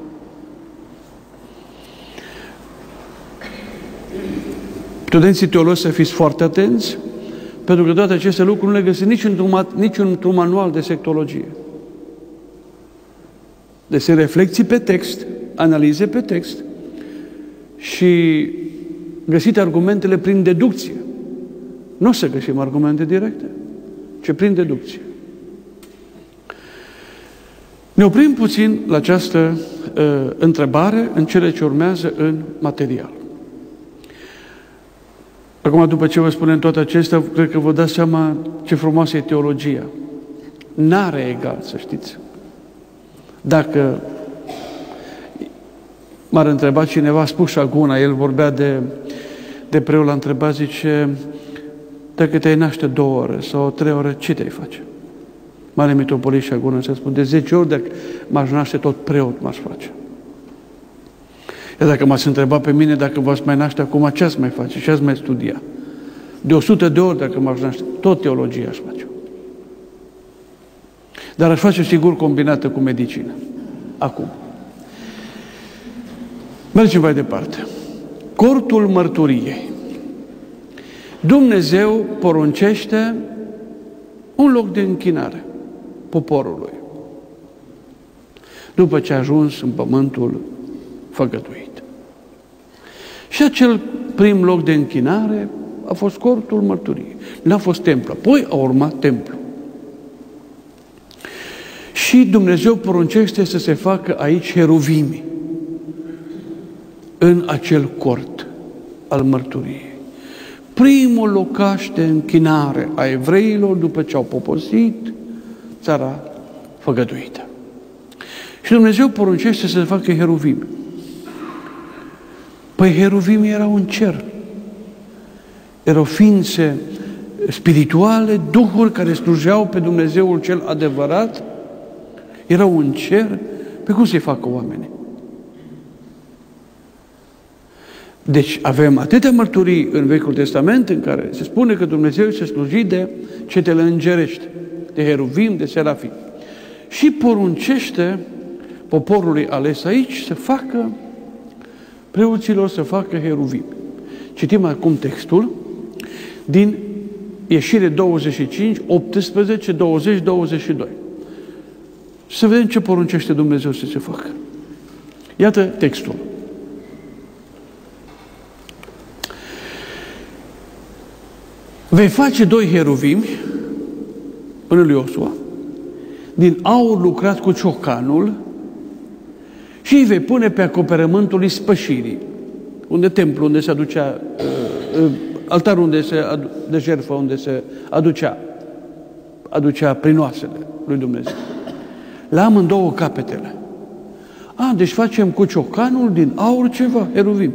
Studenții teologi să fiți foarte atenți, pentru că toate aceste lucruri nu le găsiți nici într-un, nici într-un manual de sectologie. Deci reflexii pe text, analize pe text și găsit argumentele prin deducție. Nu o să găsim argumente directe, ci prin deducție. Ne oprim puțin la această uh, întrebare în cele ce urmează în material. Acum, după ce vă spunem toate acestea, cred că vă dați seama ce frumoasă e teologia. N-are egal, să știți. Dacă m-ar întreba cineva, a spus și Aguna, el vorbea de, de preot, l-a întrebat, zice, dacă te-ai naște două ore sau trei ore, ce te-ai face? Mare mitropolit și Aguna și-a spus, de zece ori, dacă m-aș naște tot preot, m-aș face. Iar dacă m-ați întrebat pe mine, dacă v-ați mai naște acum, ce ați mai face? Ce ați mai studia? De o sută de ori, dacă m-aș naște, tot teologia aș face. Dar aș face sigur combinată cu medicină. Acum. Mergem mai departe. Cortul mărturiei. Dumnezeu poruncește un loc de închinare poporului. După ce a ajuns în pământul făgăduit. Și acel prim loc de închinare a fost cortul mărturiei. N-a fost templu. Apoi a urmat templu. Și Dumnezeu poruncește să se facă aici heruvimi în acel cort al mărturiei. Primul locaș de închinare a evreilor după ce au poposit țara făgăduită. Și Dumnezeu poruncește să se facă heruvimi. Păi heruvimi erau în cer. Erau ființe spirituale, duhuri care slujeau pe Dumnezeul cel adevărat, erau în cer. Pe cum să-i facă oamenii? Deci avem atâtea mărturii în Vechiul Testament în care se spune că Dumnezeu se sluji de cetele îngerești, de heruvim, de serafim. Și poruncește poporului ales aici să facă, preoților să facă heruvim. Citim acum textul din Ieșire douăzeci și cinci, optsprezece, douăzeci, douăzeci și doi. Să vedem ce poruncește Dumnezeu să se facă. Iată textul. Vei face doi heruvimi, până lui Iosua, din aur lucrat cu ciocanul și îi vei pune pe acoperământul ispășirii, unde templu, unde se aducea, uh, altarul unde se adu- de jertfă, unde se aducea, aducea prinoasele lui Dumnezeu. La amândouă capetele. A, deci facem cu ciocanul din aur ceva, heruvim.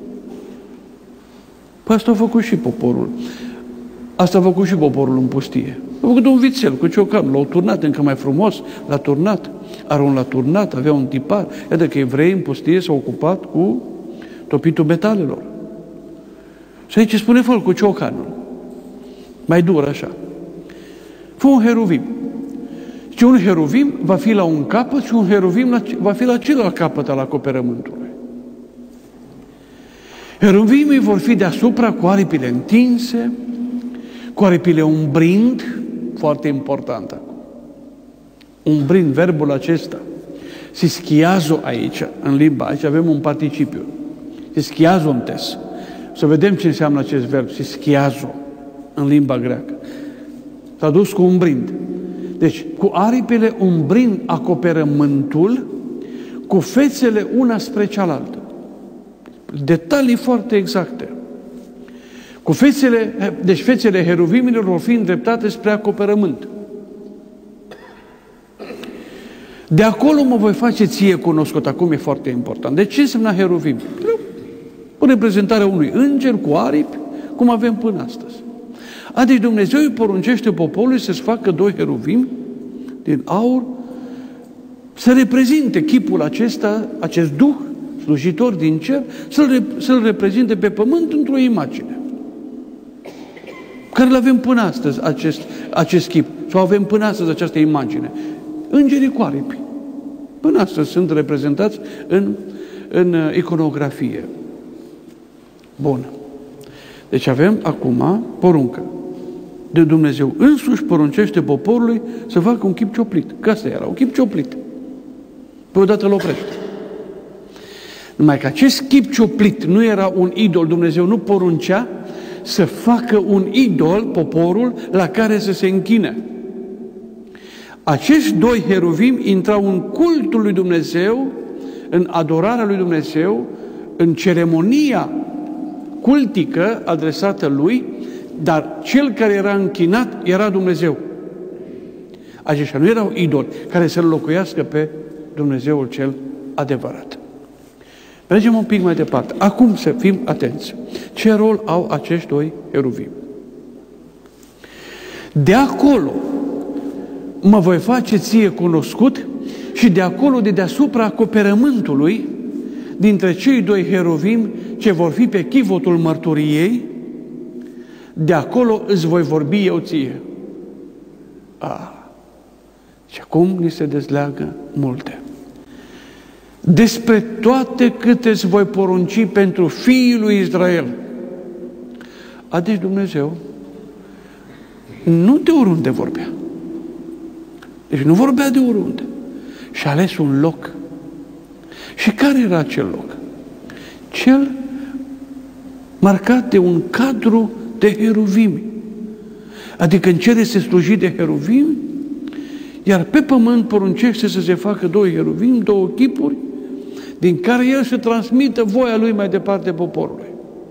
Păi asta a făcut și poporul. Asta a făcut și poporul în pustie. A făcut un vițel cu ciocan, l-au turnat încă mai frumos, l-a turnat. Aron l-a turnat, avea un tipar. Iată că evreii în pustie s-au ocupat cu topitul metalelor. Și aici spune fără cu ciocanul. Mai dur așa. Fă un heruvim. Și un heruvim va fi la un capăt și un heruvim la, va fi la celălalt capăt al acoperământului. Heruvimii vor fi deasupra cu aripile întinse, cu aripile umbrind, foarte important acum. Umbrind, verbul acesta. Si schiazo aici, în limba, aici avem un participiu. Si schiazontes. Să vedem ce înseamnă acest verb, si schiazo, în limba greacă. Tradus cu umbrind. Deci, cu aripile umbrind acoperământul, cu fețele una spre cealaltă. Detalii foarte exacte. Cu fețele, deci fețele heruvimilor vor fi îndreptate spre acoperământ. De acolo mă voi face ție cunoscut. Acum e foarte important. De ce însemna heruvim? O reprezentare a unui înger cu aripi, cum avem până astăzi. Adică Dumnezeu îi poruncește poporului să-și facă doi heruvimi din aur, să reprezinte chipul acesta, acest duh slujitor din cer, să-l, să-l reprezinte pe pământ într-o imagine. Care îl avem până astăzi, acest, acest chip. Sau avem până astăzi această imagine. Îngerii cu aripi. Până astăzi sunt reprezentați în, în iconografie. Bun. Deci avem acum poruncă. De Dumnezeu însuși poruncește poporului să facă un chip cioplit. Că asta era, un chip cioplit. Pe odată îl oprește. Numai că acest chip cioplit nu era un idol, Dumnezeu nu poruncea să facă un idol, poporul, la care să se închine. Acești doi heruvim intrau în cultul lui Dumnezeu, în adorarea lui Dumnezeu, în ceremonia cultică adresată lui, dar cel care era închinat era Dumnezeu. Aceștia nu erau idoli care să-L locuiască pe Dumnezeul cel adevărat. Mergem un pic mai departe. Acum să fim atenți. Ce rol au acești doi heruvim? De acolo mă voi face ție cunoscut și de acolo, de deasupra acoperământului, dintre cei doi heruvim ce vor fi pe chivotul mărturiei, de acolo îți voi vorbi eu ție. Ah. Și acum ni se dezleagă multe. Despre toate câte îți voi porunci pentru fiii lui Israel. Adică Dumnezeu nu de oriunde vorbea. Deci nu vorbea de oriunde. Și a ales un loc. Și care era acel loc? Cel marcat de un cadru de heruvimi. Adică în cer se sluji de heruvimi, iar pe pământ poruncește să se facă doi heruvimi, două chipuri, din care el să transmită voia lui mai departe poporului.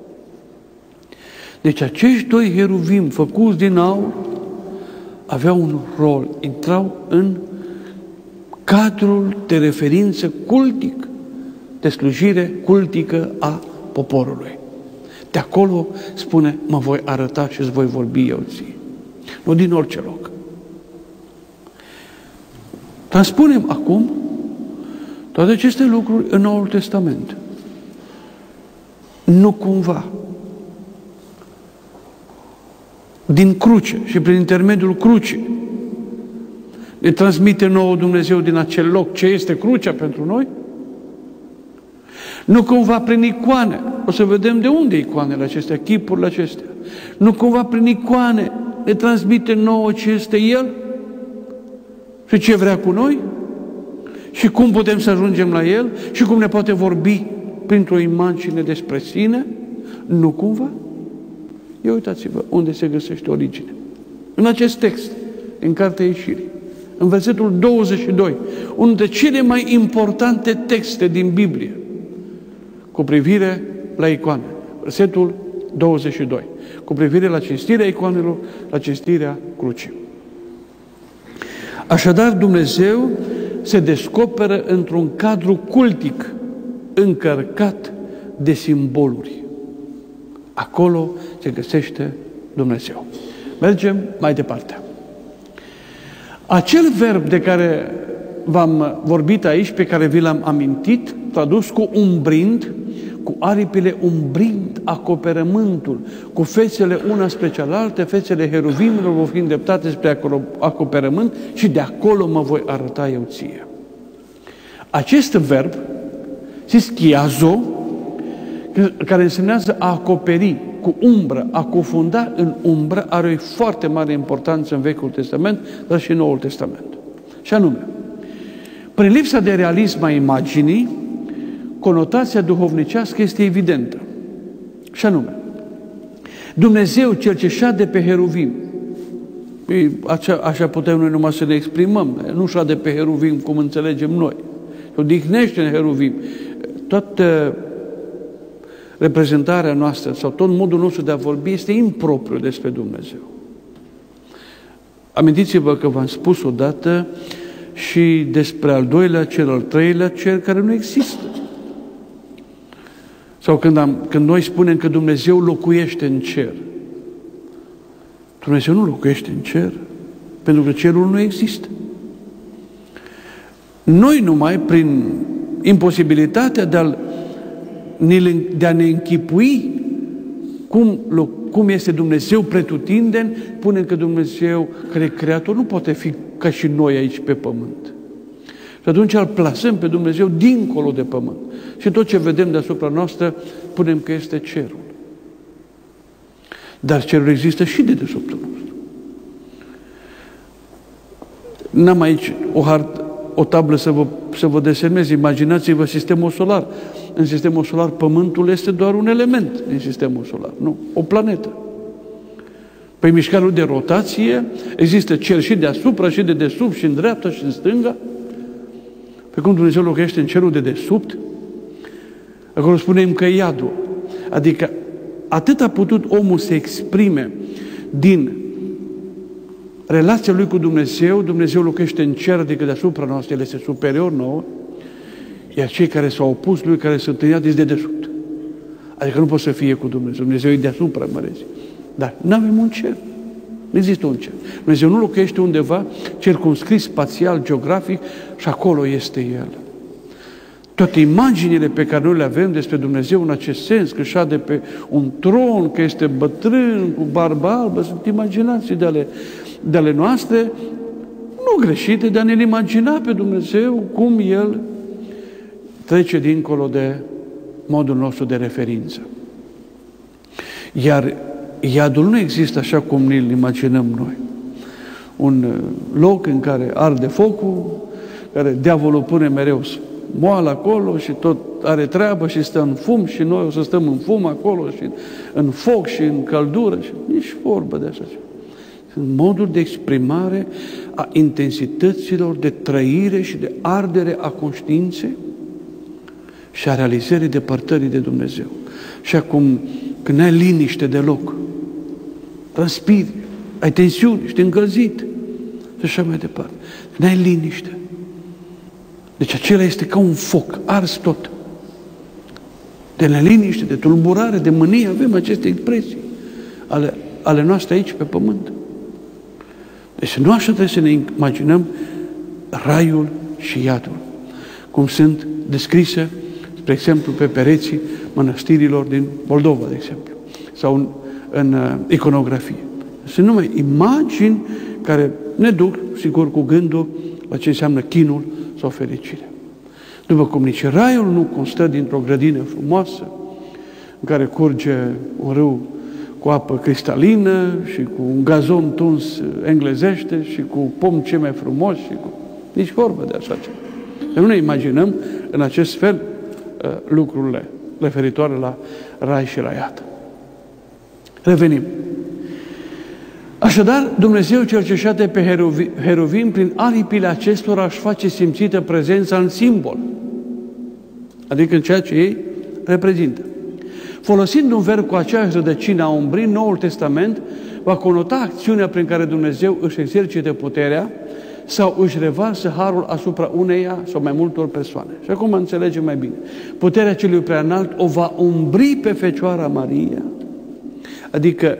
Deci acești doi heruvimi făcuți din aur aveau un rol, intrau în cadrul de referință cultic, de slujire cultică a poporului. De acolo spune, mă voi arăta și îți voi vorbi eu ție. Nu din orice loc. Transpunem acum toate aceste lucruri în Noul Testament. Nu cumva din cruce și prin intermediul crucii ne transmite nouă Dumnezeu din acel loc ce este crucea pentru noi? Nu cumva prin icoane. O să vedem de unde icoanele acestea, chipurile acestea. Nu cumva prin icoane ne transmite nouă ce este El și ce vrea cu noi și cum putem să ajungem la El și cum ne poate vorbi printr-o imagine despre sine? Nu cumva? Ia uitați-vă unde se găsește origine. În acest text, în Cartea Ieșirii, în versetul douăzeci și doi, unul dintre cele mai importante texte din Biblie cu privire la icoane. Versetul douăzeci și doi. Cu privire la cinstirea icoanelor, la cinstirea crucii. Așadar, Dumnezeu se descoperă într-un cadru cultic încărcat de simboluri. Acolo se găsește Dumnezeu. Mergem mai departe. Acel verb de care v-am vorbit aici, pe care vi l-am amintit, tradus cu umbrind, cu aripile umbrind acoperământul, cu fețele una spre cealaltă, fețele heruvimilor vor fi îndreptate spre acoperământ și de acolo mă voi arăta eu ție. Acest verb, schiazo, care însemnează a acoperi cu umbră, a cufunda în umbră, are o foarte mare importanță în Vechiul Testament, dar și în Noul Testament. Și anume, prin lipsa de realism a imaginii, conotația duhovnicească este evidentă. Și anume, Dumnezeu cel ce șade pe heruvim, așa, așa putem noi numai să ne exprimăm, nu șade pe heruvim cum înțelegem noi, se odihnește în heruvim. Toată reprezentarea noastră sau tot modul nostru de a vorbi este impropriu despre Dumnezeu. Amintiți-vă că v-am spus odată și despre al doilea cer, al treilea cer, care nu există. Sau când, am, când noi spunem că Dumnezeu locuiește în cer. Dumnezeu nu locuiește în cer, pentru că cerul nu există. Noi numai, prin imposibilitatea de a, de a ne închipui cum, cum este Dumnezeu pretutindeni, punem că Dumnezeu, care e Creator, nu poate fi ca și noi aici pe pământ. Și atunci îl plasăm pe Dumnezeu dincolo de pământ. Și tot ce vedem deasupra noastră, punem că este cerul. Dar cerul există și de deasupra nostru. N-am aici o hartă, o tablă să vă, să vă deseneze. Imaginați-vă sistemul solar. În sistemul solar, Pământul este doar un element din sistemul solar, nu, o planetă. Păi mișcarea de rotație, există cer și deasupra, și de desubt, și în dreapta, și în stânga. Pe cum Dumnezeu locuiește în cerul de desubt, acolo spunem că e iadul. Adică atât a putut omul să exprime din relația lui cu Dumnezeu. Dumnezeu locuiește în cer, adică deasupra noastră, El este superior nouă, iar cei care s-au opus lui, care sunt în iad, este de desubt. Adică nu pot să fie cu Dumnezeu. Dumnezeu e deasupra măreții. Dar nu avem un cer. Nu există un cer. Dumnezeu nu locuiește undeva circumscris spațial, geografic, și acolo este El. Toate imaginile pe care noi le avem despre Dumnezeu în acest sens, că șade pe un tron, că este bătrân, cu barbă albă, sunt imaginații de ale, de ale noastre, nu greșite, dar ne-l imagina pe Dumnezeu cum El trece dincolo de modul nostru de referință. Iar iadul nu există așa cum ne-l imaginăm noi. Un loc în care arde focul, care diavolul pune mereu moală acolo și tot are treabă și stă în fum și noi o să stăm în fum acolo și în foc și în căldură și nici vorbă de așa ceva. Sunt moduri de exprimare a intensităților de trăire și de ardere a conștiinței și a realizării depărtării de Dumnezeu. Și acum, când ai liniște deloc, transpiri, ai tensiune, ești încălzit și așa mai departe. Când ai liniște. Deci acela este ca un foc, ars tot. De neliniște, de tulburare, de mânie, avem aceste expresii ale, ale noastre aici pe pământ. Deci nu așa trebuie să ne imaginăm raiul și iadul, cum sunt descrise, spre exemplu, pe pereții mănăstirilor din Moldova, de exemplu, sau în, în uh, iconografie. Sunt numai imagini care ne duc, sigur, cu gândul la ce înseamnă chinul sau fericirea. După cum nici raiul nu constă dintr-o grădină frumoasă, în care curge un râu cu apă cristalină și cu un gazon tuns englezește și cu pomi cei mai frumoși și cu... Nici vorbă de așa ceva. Să nu ne imaginăm în acest fel uh, lucrurile referitoare la rai și raiat. Revenim. Așadar, Dumnezeu cel ce șade pe heruvim, prin aripile acestora își face simțită prezența în simbol, adică în ceea ce ei reprezintă. Folosind un verb cu aceeași rădăcină a umbrii, Noul Testament va conota acțiunea prin care Dumnezeu își exercită puterea sau își revarsă harul asupra uneia sau mai multor persoane. Și acum înțelegem mai bine. Puterea celui preanalt o va umbri pe Fecioara Maria, adică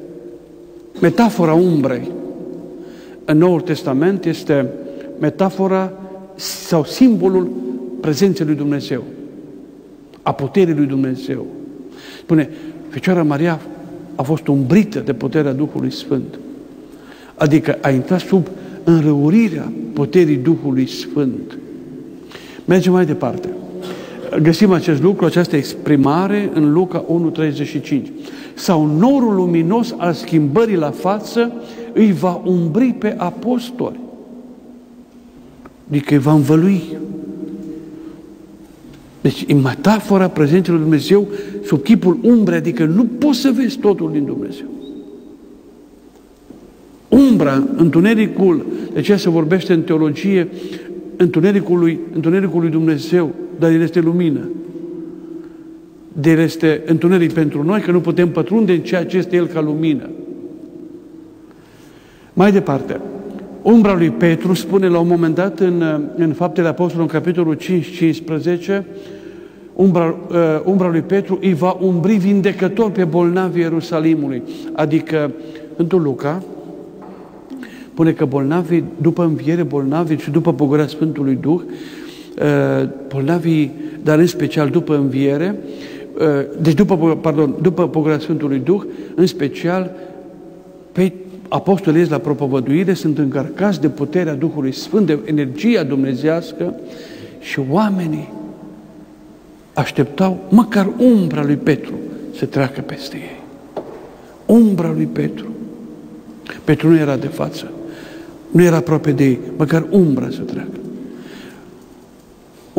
metafora umbrei în Noul Testament este metafora sau simbolul prezenței lui Dumnezeu, a puterii lui Dumnezeu. Spune, Fecioara Maria a fost umbrită de puterea Duhului Sfânt, adică a intrat sub înrăurirea puterii Duhului Sfânt. Mergem mai departe. Găsim acest lucru, această exprimare în Luca unu, treizeci și cinci. Sau norul luminos al schimbării la față îi va umbri pe apostoli. Adică îi va învălui. Deci, în metafora prezenței lui Dumnezeu sub chipul umbrei, adică nu poți să vezi totul din Dumnezeu. Umbra, întunericul, de aceea se vorbește în teologie, întunericul lui, întunericul lui Dumnezeu, dar El este lumină. De El este întuneric pentru noi, că nu putem pătrunde în ceea ce este El ca lumină. Mai departe, umbra lui Petru spune la un moment dat în, în Faptele Apostolilor, în capitolul cinci cincisprezece, umbra, uh, umbra lui Petru îi va umbri vindecător pe bolnavii Ierusalimului. Adică, într-un Luca, spune că bolnavii, după înviere, bolnavii și după pogorârea Sfântului Duh, uh, bolnavii, dar în special după înviere, uh, deci după, pardon, după pogorârea Sfântului Duh, în special, pe apostolii la propovăduire sunt încărcați de puterea Duhului Sfânt, de energia dumnezească și oamenii așteptau măcar umbra lui Petru să treacă peste ei. Umbra lui Petru. Petru nu era de față, nu era aproape de ei, măcar umbra să treacă.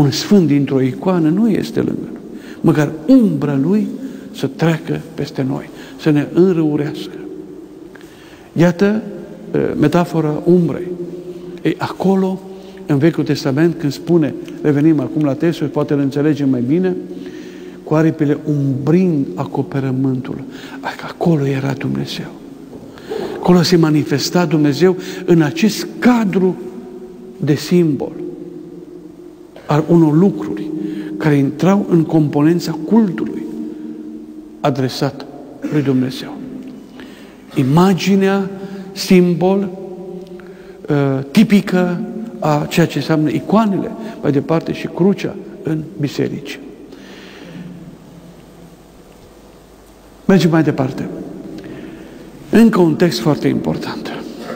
un sfânt dintr-o icoană nu este lângă noi. Măcar umbra lui să treacă peste noi, să ne înrăurească. Iată metafora umbrei. Ei, acolo, în Vechiul Testament, când spune, revenim acum la textul, poate îl înțelegem mai bine, cu aripile umbrind acoperământul. Acolo era Dumnezeu. Acolo se manifesta Dumnezeu în acest cadru de simbol al unor lucruri care intrau în componența cultului adresat lui Dumnezeu. Imaginea, simbol, tipică a ceea ce înseamnă icoanele, mai departe și crucea în biserici. Mergem mai departe. Încă un text foarte important.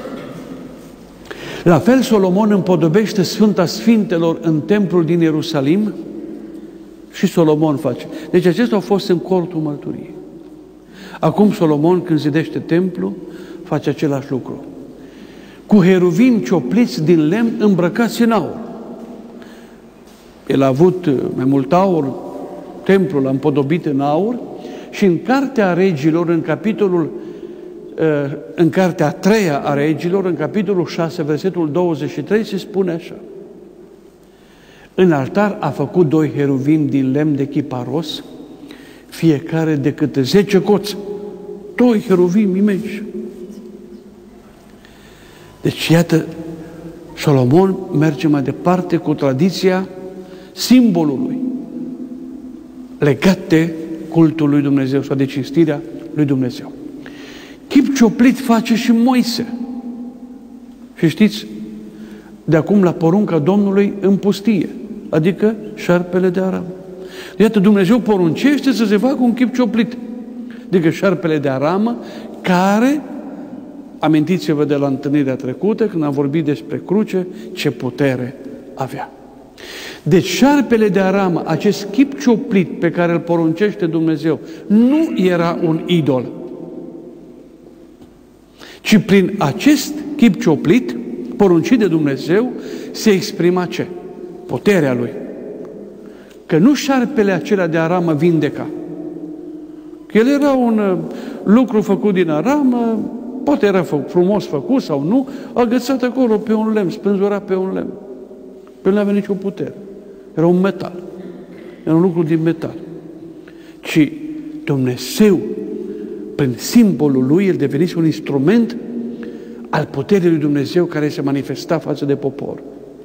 La fel, Solomon împodobește Sfânta Sfintelor în templul din Ierusalim și Solomon face. Deci acestea au fost în cortul mărturiei. Acum Solomon, când zidește templu, face același lucru. Cu heruvim ciopliți din lemn îmbrăcați în aur. El a avut mai mult aur, templul l-a împodobit în aur și în Cartea Regilor, în capitolul în Cartea a treia a Regilor, în capitolul șase, versetul douăzeci și trei, se spune așa. În altar a făcut doi heruvim din lemn de chiparos, fiecare de câte zece coți. Doi heruvim imensi. Deci, iată, Solomon merge mai departe cu tradiția simbolului legat de cultul lui Dumnezeu sau de cinstirea lui Dumnezeu. Chip cioplit face și Moise. Și știți, de acum la porunca Domnului în pustie, adică șarpele de Aram. Iată, Dumnezeu poruncește să se facă un chip cioplit, adică șarpele de Aramă, care, amintiți-vă de la întâlnirea trecută, când am vorbit despre cruce, ce putere avea. Deci șarpele de Aramă, acest chip cioplit pe care îl poruncește Dumnezeu, nu era un idol, ci prin acest chip cioplit, poruncit de Dumnezeu, se exprima ce? Puterea lui. Că nu șarpele acela de aramă vindeca. Că el era un lucru făcut din aramă, poate era frumos făcut sau nu, agățat acolo pe un lemn, spânzurat pe un lemn. Pe el nu avea nicio putere. Era un metal. Era un lucru din metal. Ci Dumnezeu, prin simbolul lui, el devenise un instrument al puterii lui Dumnezeu care se manifesta față de popor.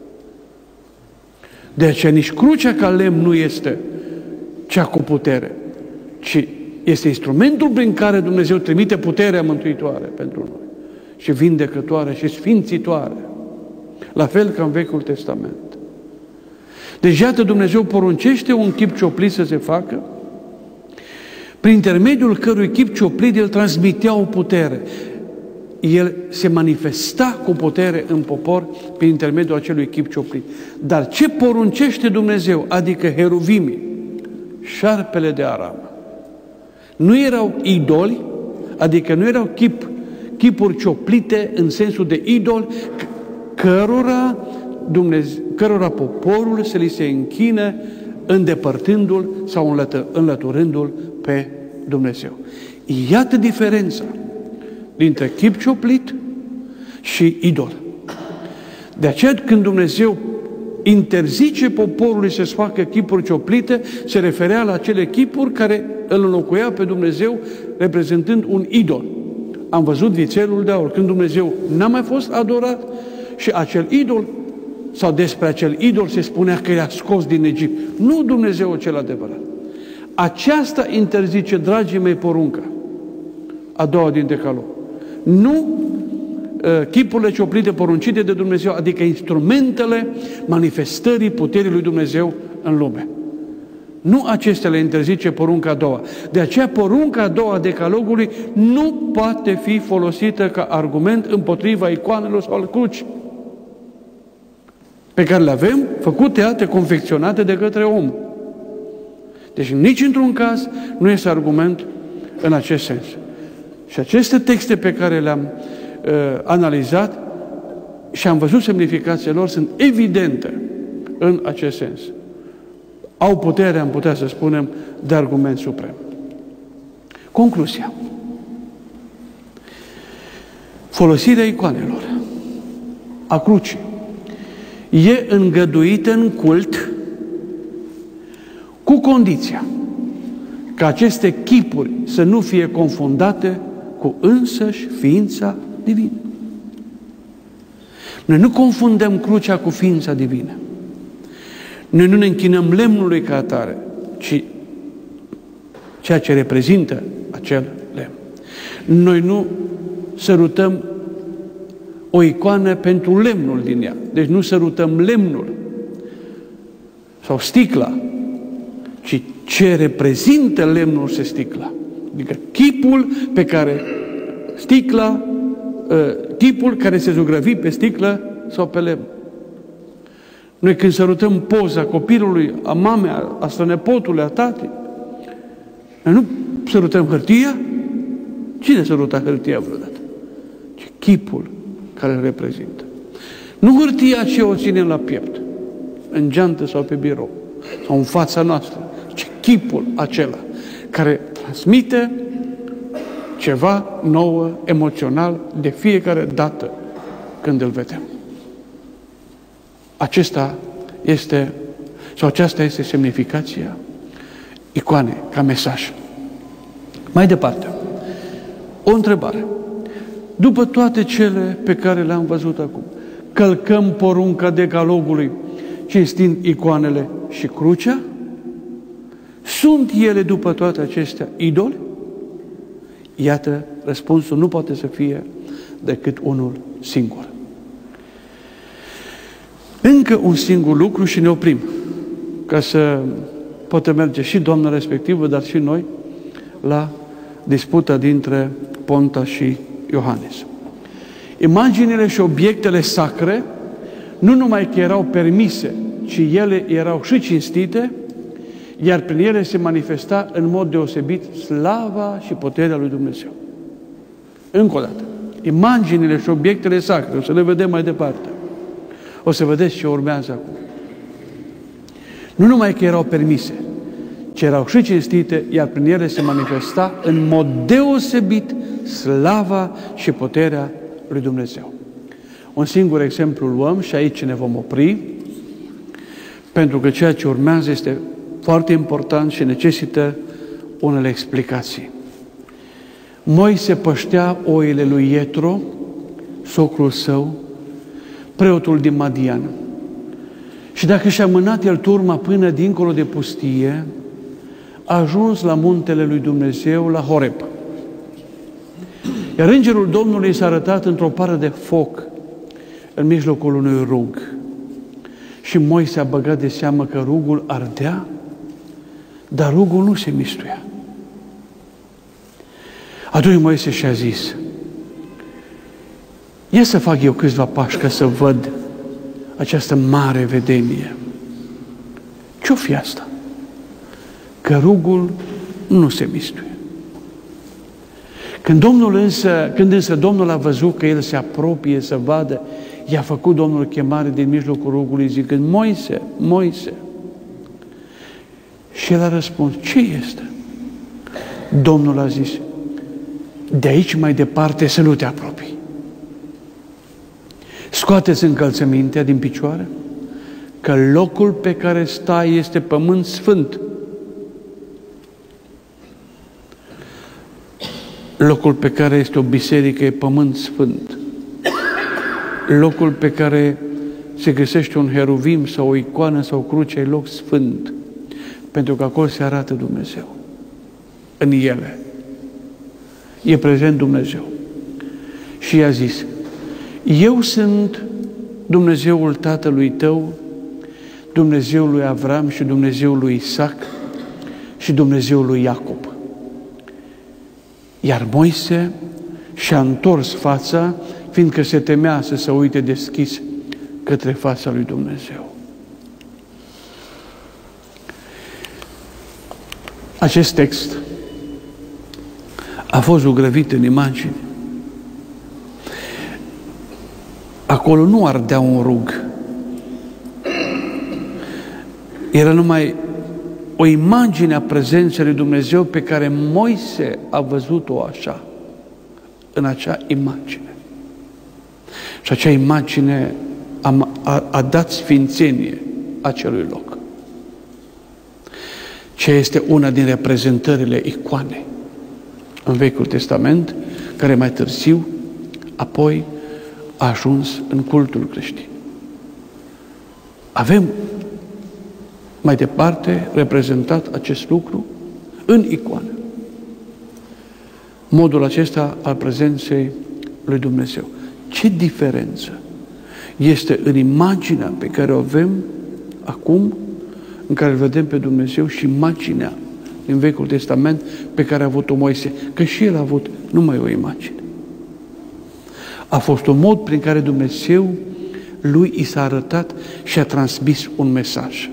De aceea nici crucea ca lemn nu este cea cu putere, ci este instrumentul prin care Dumnezeu trimite puterea mântuitoare pentru noi și vindecătoare și sfințitoare. La fel ca în Vechiul Testament. Deci, iată, Dumnezeu poruncește un chip cioplit să se facă, prin intermediul cărui chip cioplit el transmitea o putere. El se manifesta cu putere în popor prin intermediul acelui chip cioplit. Dar ce poruncește Dumnezeu, adică heruvimii, șarpele de Aram, nu erau idoli, adică nu erau chip, chipuri cioplite în sensul de idol, cărora, Dumnezeu, cărora poporul se li se închină îndepărtându-l sau înlăturându-l pe Dumnezeu. Iată diferența dintre chip cioplit și idol. De aceea, când Dumnezeu interzice poporului să-și facă chipuri cioplite, se referea la acele chipuri care îl înlocuia pe Dumnezeu reprezentând un idol. Am văzut vițelul de aur, când Dumnezeu n-a mai fost adorat și acel idol, sau despre acel idol se spunea că i-a scos din Egipt. Nu Dumnezeu cel adevărat. Aceasta interzice, dragii mei, porunca a doua din Decalog. Nu uh, chipurile cioplite poruncite de Dumnezeu, adică instrumentele manifestării puterii lui Dumnezeu în lume. Nu acestea le interzice porunca a doua. De aceea porunca a doua a Decalogului nu poate fi folosită ca argument împotriva icoanelor sau al crucii pe care le avem, făcute, alte, confecționate de către om. Deci nici într-un caz nu este argument în acest sens. Și aceste texte pe care le-am uh, analizat și am văzut semnificația lor sunt evidente în acest sens. au puterea, am putea să spunem, de argument suprem. Concluzia. Folosirea icoanelor, a crucii, e îngăduită în cult cu condiția ca aceste chipuri să nu fie confundate cu însăși ființa divină. Noi nu confundăm crucea cu ființa divină. Noi nu ne închinăm lemnului ca atare, ci ceea ce reprezintă acel lemn. Noi nu sărutăm o icoană pentru lemnul din ea. Deci nu sărutăm lemnul sau sticla, ci ce reprezintă lemnul și sticla. Adică chipul pe care sticla, chipul care se zugrăvi pe sticlă sau pe lemn. Noi când sărutăm poza copilului, a mamei, a strănepotului, a tatei, noi nu sărutăm hârtia. Cine săruta hârtia vreodată? Ci chipul care îl reprezintă. Nu hârtia ce o ținem la piept, în geantă sau pe birou, sau în fața noastră, ci chipul acela care transmite ceva nou, emoțional, de fiecare dată când îl vedem. Acesta este, sau aceasta este semnificația icoanei, ca mesaj. Mai departe, o întrebare. După toate cele pe care le-am văzut acum, călcăm porunca decalogului, cinstind icoanele și crucea? Sunt ele, după toate acestea, idole? Iată, răspunsul nu poate să fie decât unul singur. Încă un singur lucru și ne oprim, ca să poată merge și doamna respectivă, dar și noi, la disputa dintre Ponta și Iohannes. Imaginile și obiectele sacre nu numai că erau permise, ci ele erau și cinstite, iar prin ele se manifesta în mod deosebit slava și puterea lui Dumnezeu. Încă o dată, imaginile și obiectele sacre, o să le vedem mai departe. O să vedeți ce urmează acum. Nu numai că erau permise, ci erau și cinstite, iar prin ele se manifesta în mod deosebit slava și puterea lui Dumnezeu. Un singur exemplu luăm și aici ne vom opri, pentru că ceea ce urmează este foarte important și necesită unele explicații. Moise păștea oile lui Ietro, socrul său, preotul din Madian. Și dacă și-a mânat el turma până dincolo de pustie, a ajuns la muntele lui Dumnezeu, la Horeb. Iar îngerul Domnului s-a arătat într-o pară de foc în mijlocul unui rug. Și Moise a băgat de seamă că rugul ardea, dar rugul nu se mistuia. Atunci Moise și-a zis: ia să fac eu câțiva pași ca să văd această mare vedenie. Ce-o fi asta? Că rugul nu se mistuie. Când Domnul însă, când însă Domnul a văzut că el se apropie să vadă, i-a făcut Domnul chemare din mijlocul rugului zicând: Moise, Moise. Și el a răspuns: ce este? Domnul a zis: de aici mai departe să nu te apropii. Scoateți încălțămintea din picioare, că locul pe care stai este pământ sfânt. Locul pe care este o biserică e pământ sfânt. Locul pe care se găsește un heruvim sau o icoană sau o cruce e loc sfânt, pentru că acolo se arată Dumnezeu. În ele e prezent Dumnezeu. Și i-a zis: eu sunt Dumnezeul tatălui tău, Dumnezeul lui Avram și Dumnezeul lui Isaac și Dumnezeul lui Iacob. Iar Moise și-a întors fața, fiindcă se temea să se uite deschis către fața lui Dumnezeu. Acest text a fost zugrăvit în imagini. Acolo nu ardea un rug. Era numai o imagine a prezenței lui Dumnezeu pe care Moise a văzut-o așa, în acea imagine. Și acea imagine a, a, a dat sfințenie acelui loc. Ce este una din reprezentările icoanei în Vechiul Testament, care mai târziu, apoi, a ajuns în cultul creștin. Avem mai departe reprezentat acest lucru în icoană. Modul acesta al prezenței lui Dumnezeu. Ce diferență este în imaginea pe care o avem acum, în care îl vedem pe Dumnezeu, și imaginea din Vechiul Testament pe care a avut-o Moise, că și el a avut numai o imagine. A fost un mod prin care Dumnezeu lui i s-a arătat și a transmis un mesaj.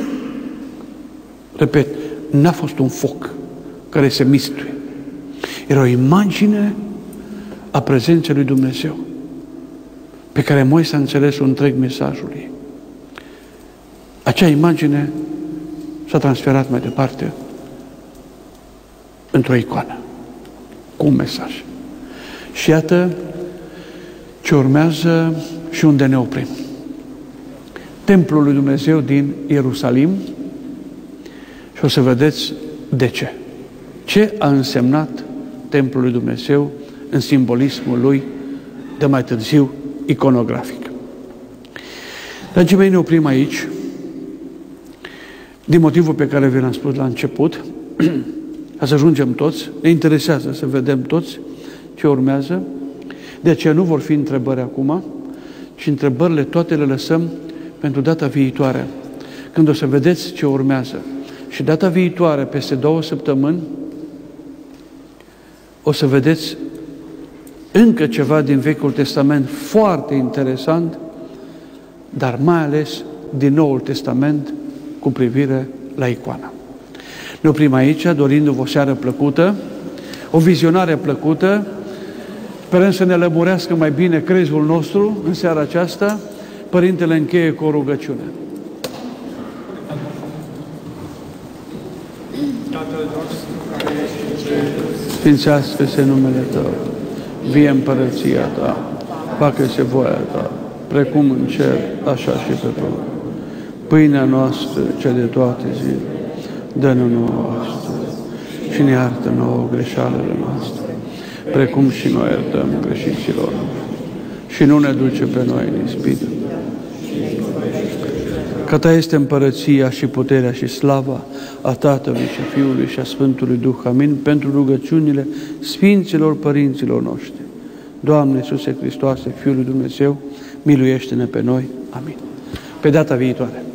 Repet, n-a fost un foc care se mistuie. Era o imagine a prezenței lui Dumnezeu, pe care Moise a înțeles un întreg mesajul ei. Acea imagine s-a transferat mai departe într-o icoană, cu un mesaj. Și iată ce urmează și unde ne oprim. Templul lui Dumnezeu din Ierusalim, și o să vedeți de ce. Ce a însemnat Templul lui Dumnezeu în simbolismul lui de mai târziu iconografic. Dragii mei, ne oprim aici din motivul pe care vi l-am spus la început, ca să ajungem toți, ne interesează să vedem toți ce urmează, de aceea nu vor fi întrebări acum, ci întrebările toate le lăsăm pentru data viitoare, când o să vedeți ce urmează. Și data viitoare, peste două săptămâni, o să vedeți încă ceva din Vechiul Testament foarte interesant, dar mai ales din Noul Testament cu privire la icoană. Ne oprim aici, dorindu-vă o seară plăcută, o vizionare plăcută. Sperăm să ne lămurească mai bine crezul nostru în seara aceasta. Părintele încheie cu o rugăciune. Sfințească-se numele Tău, vie împărăția Ta, facă-se voia Ta, precum în cer, așa și pe pământ. Pâinea noastră, cea de toate zile, dă-ne nouă astăzi și ne iartă nouă greșalele noastre, precum și noi iertăm greșiților noștri. Și nu ne duce pe noi în ispită. Că Ta este împărăția și puterea și slava a Tatălui și Fiului și a Sfântului Duh. Amin. Pentru rugăciunile Sfinților Părinților noștri. Doamne Iisuse Hristoase, Fiul lui Dumnezeu, miluiește-ne pe noi. Amin. Pe data viitoare.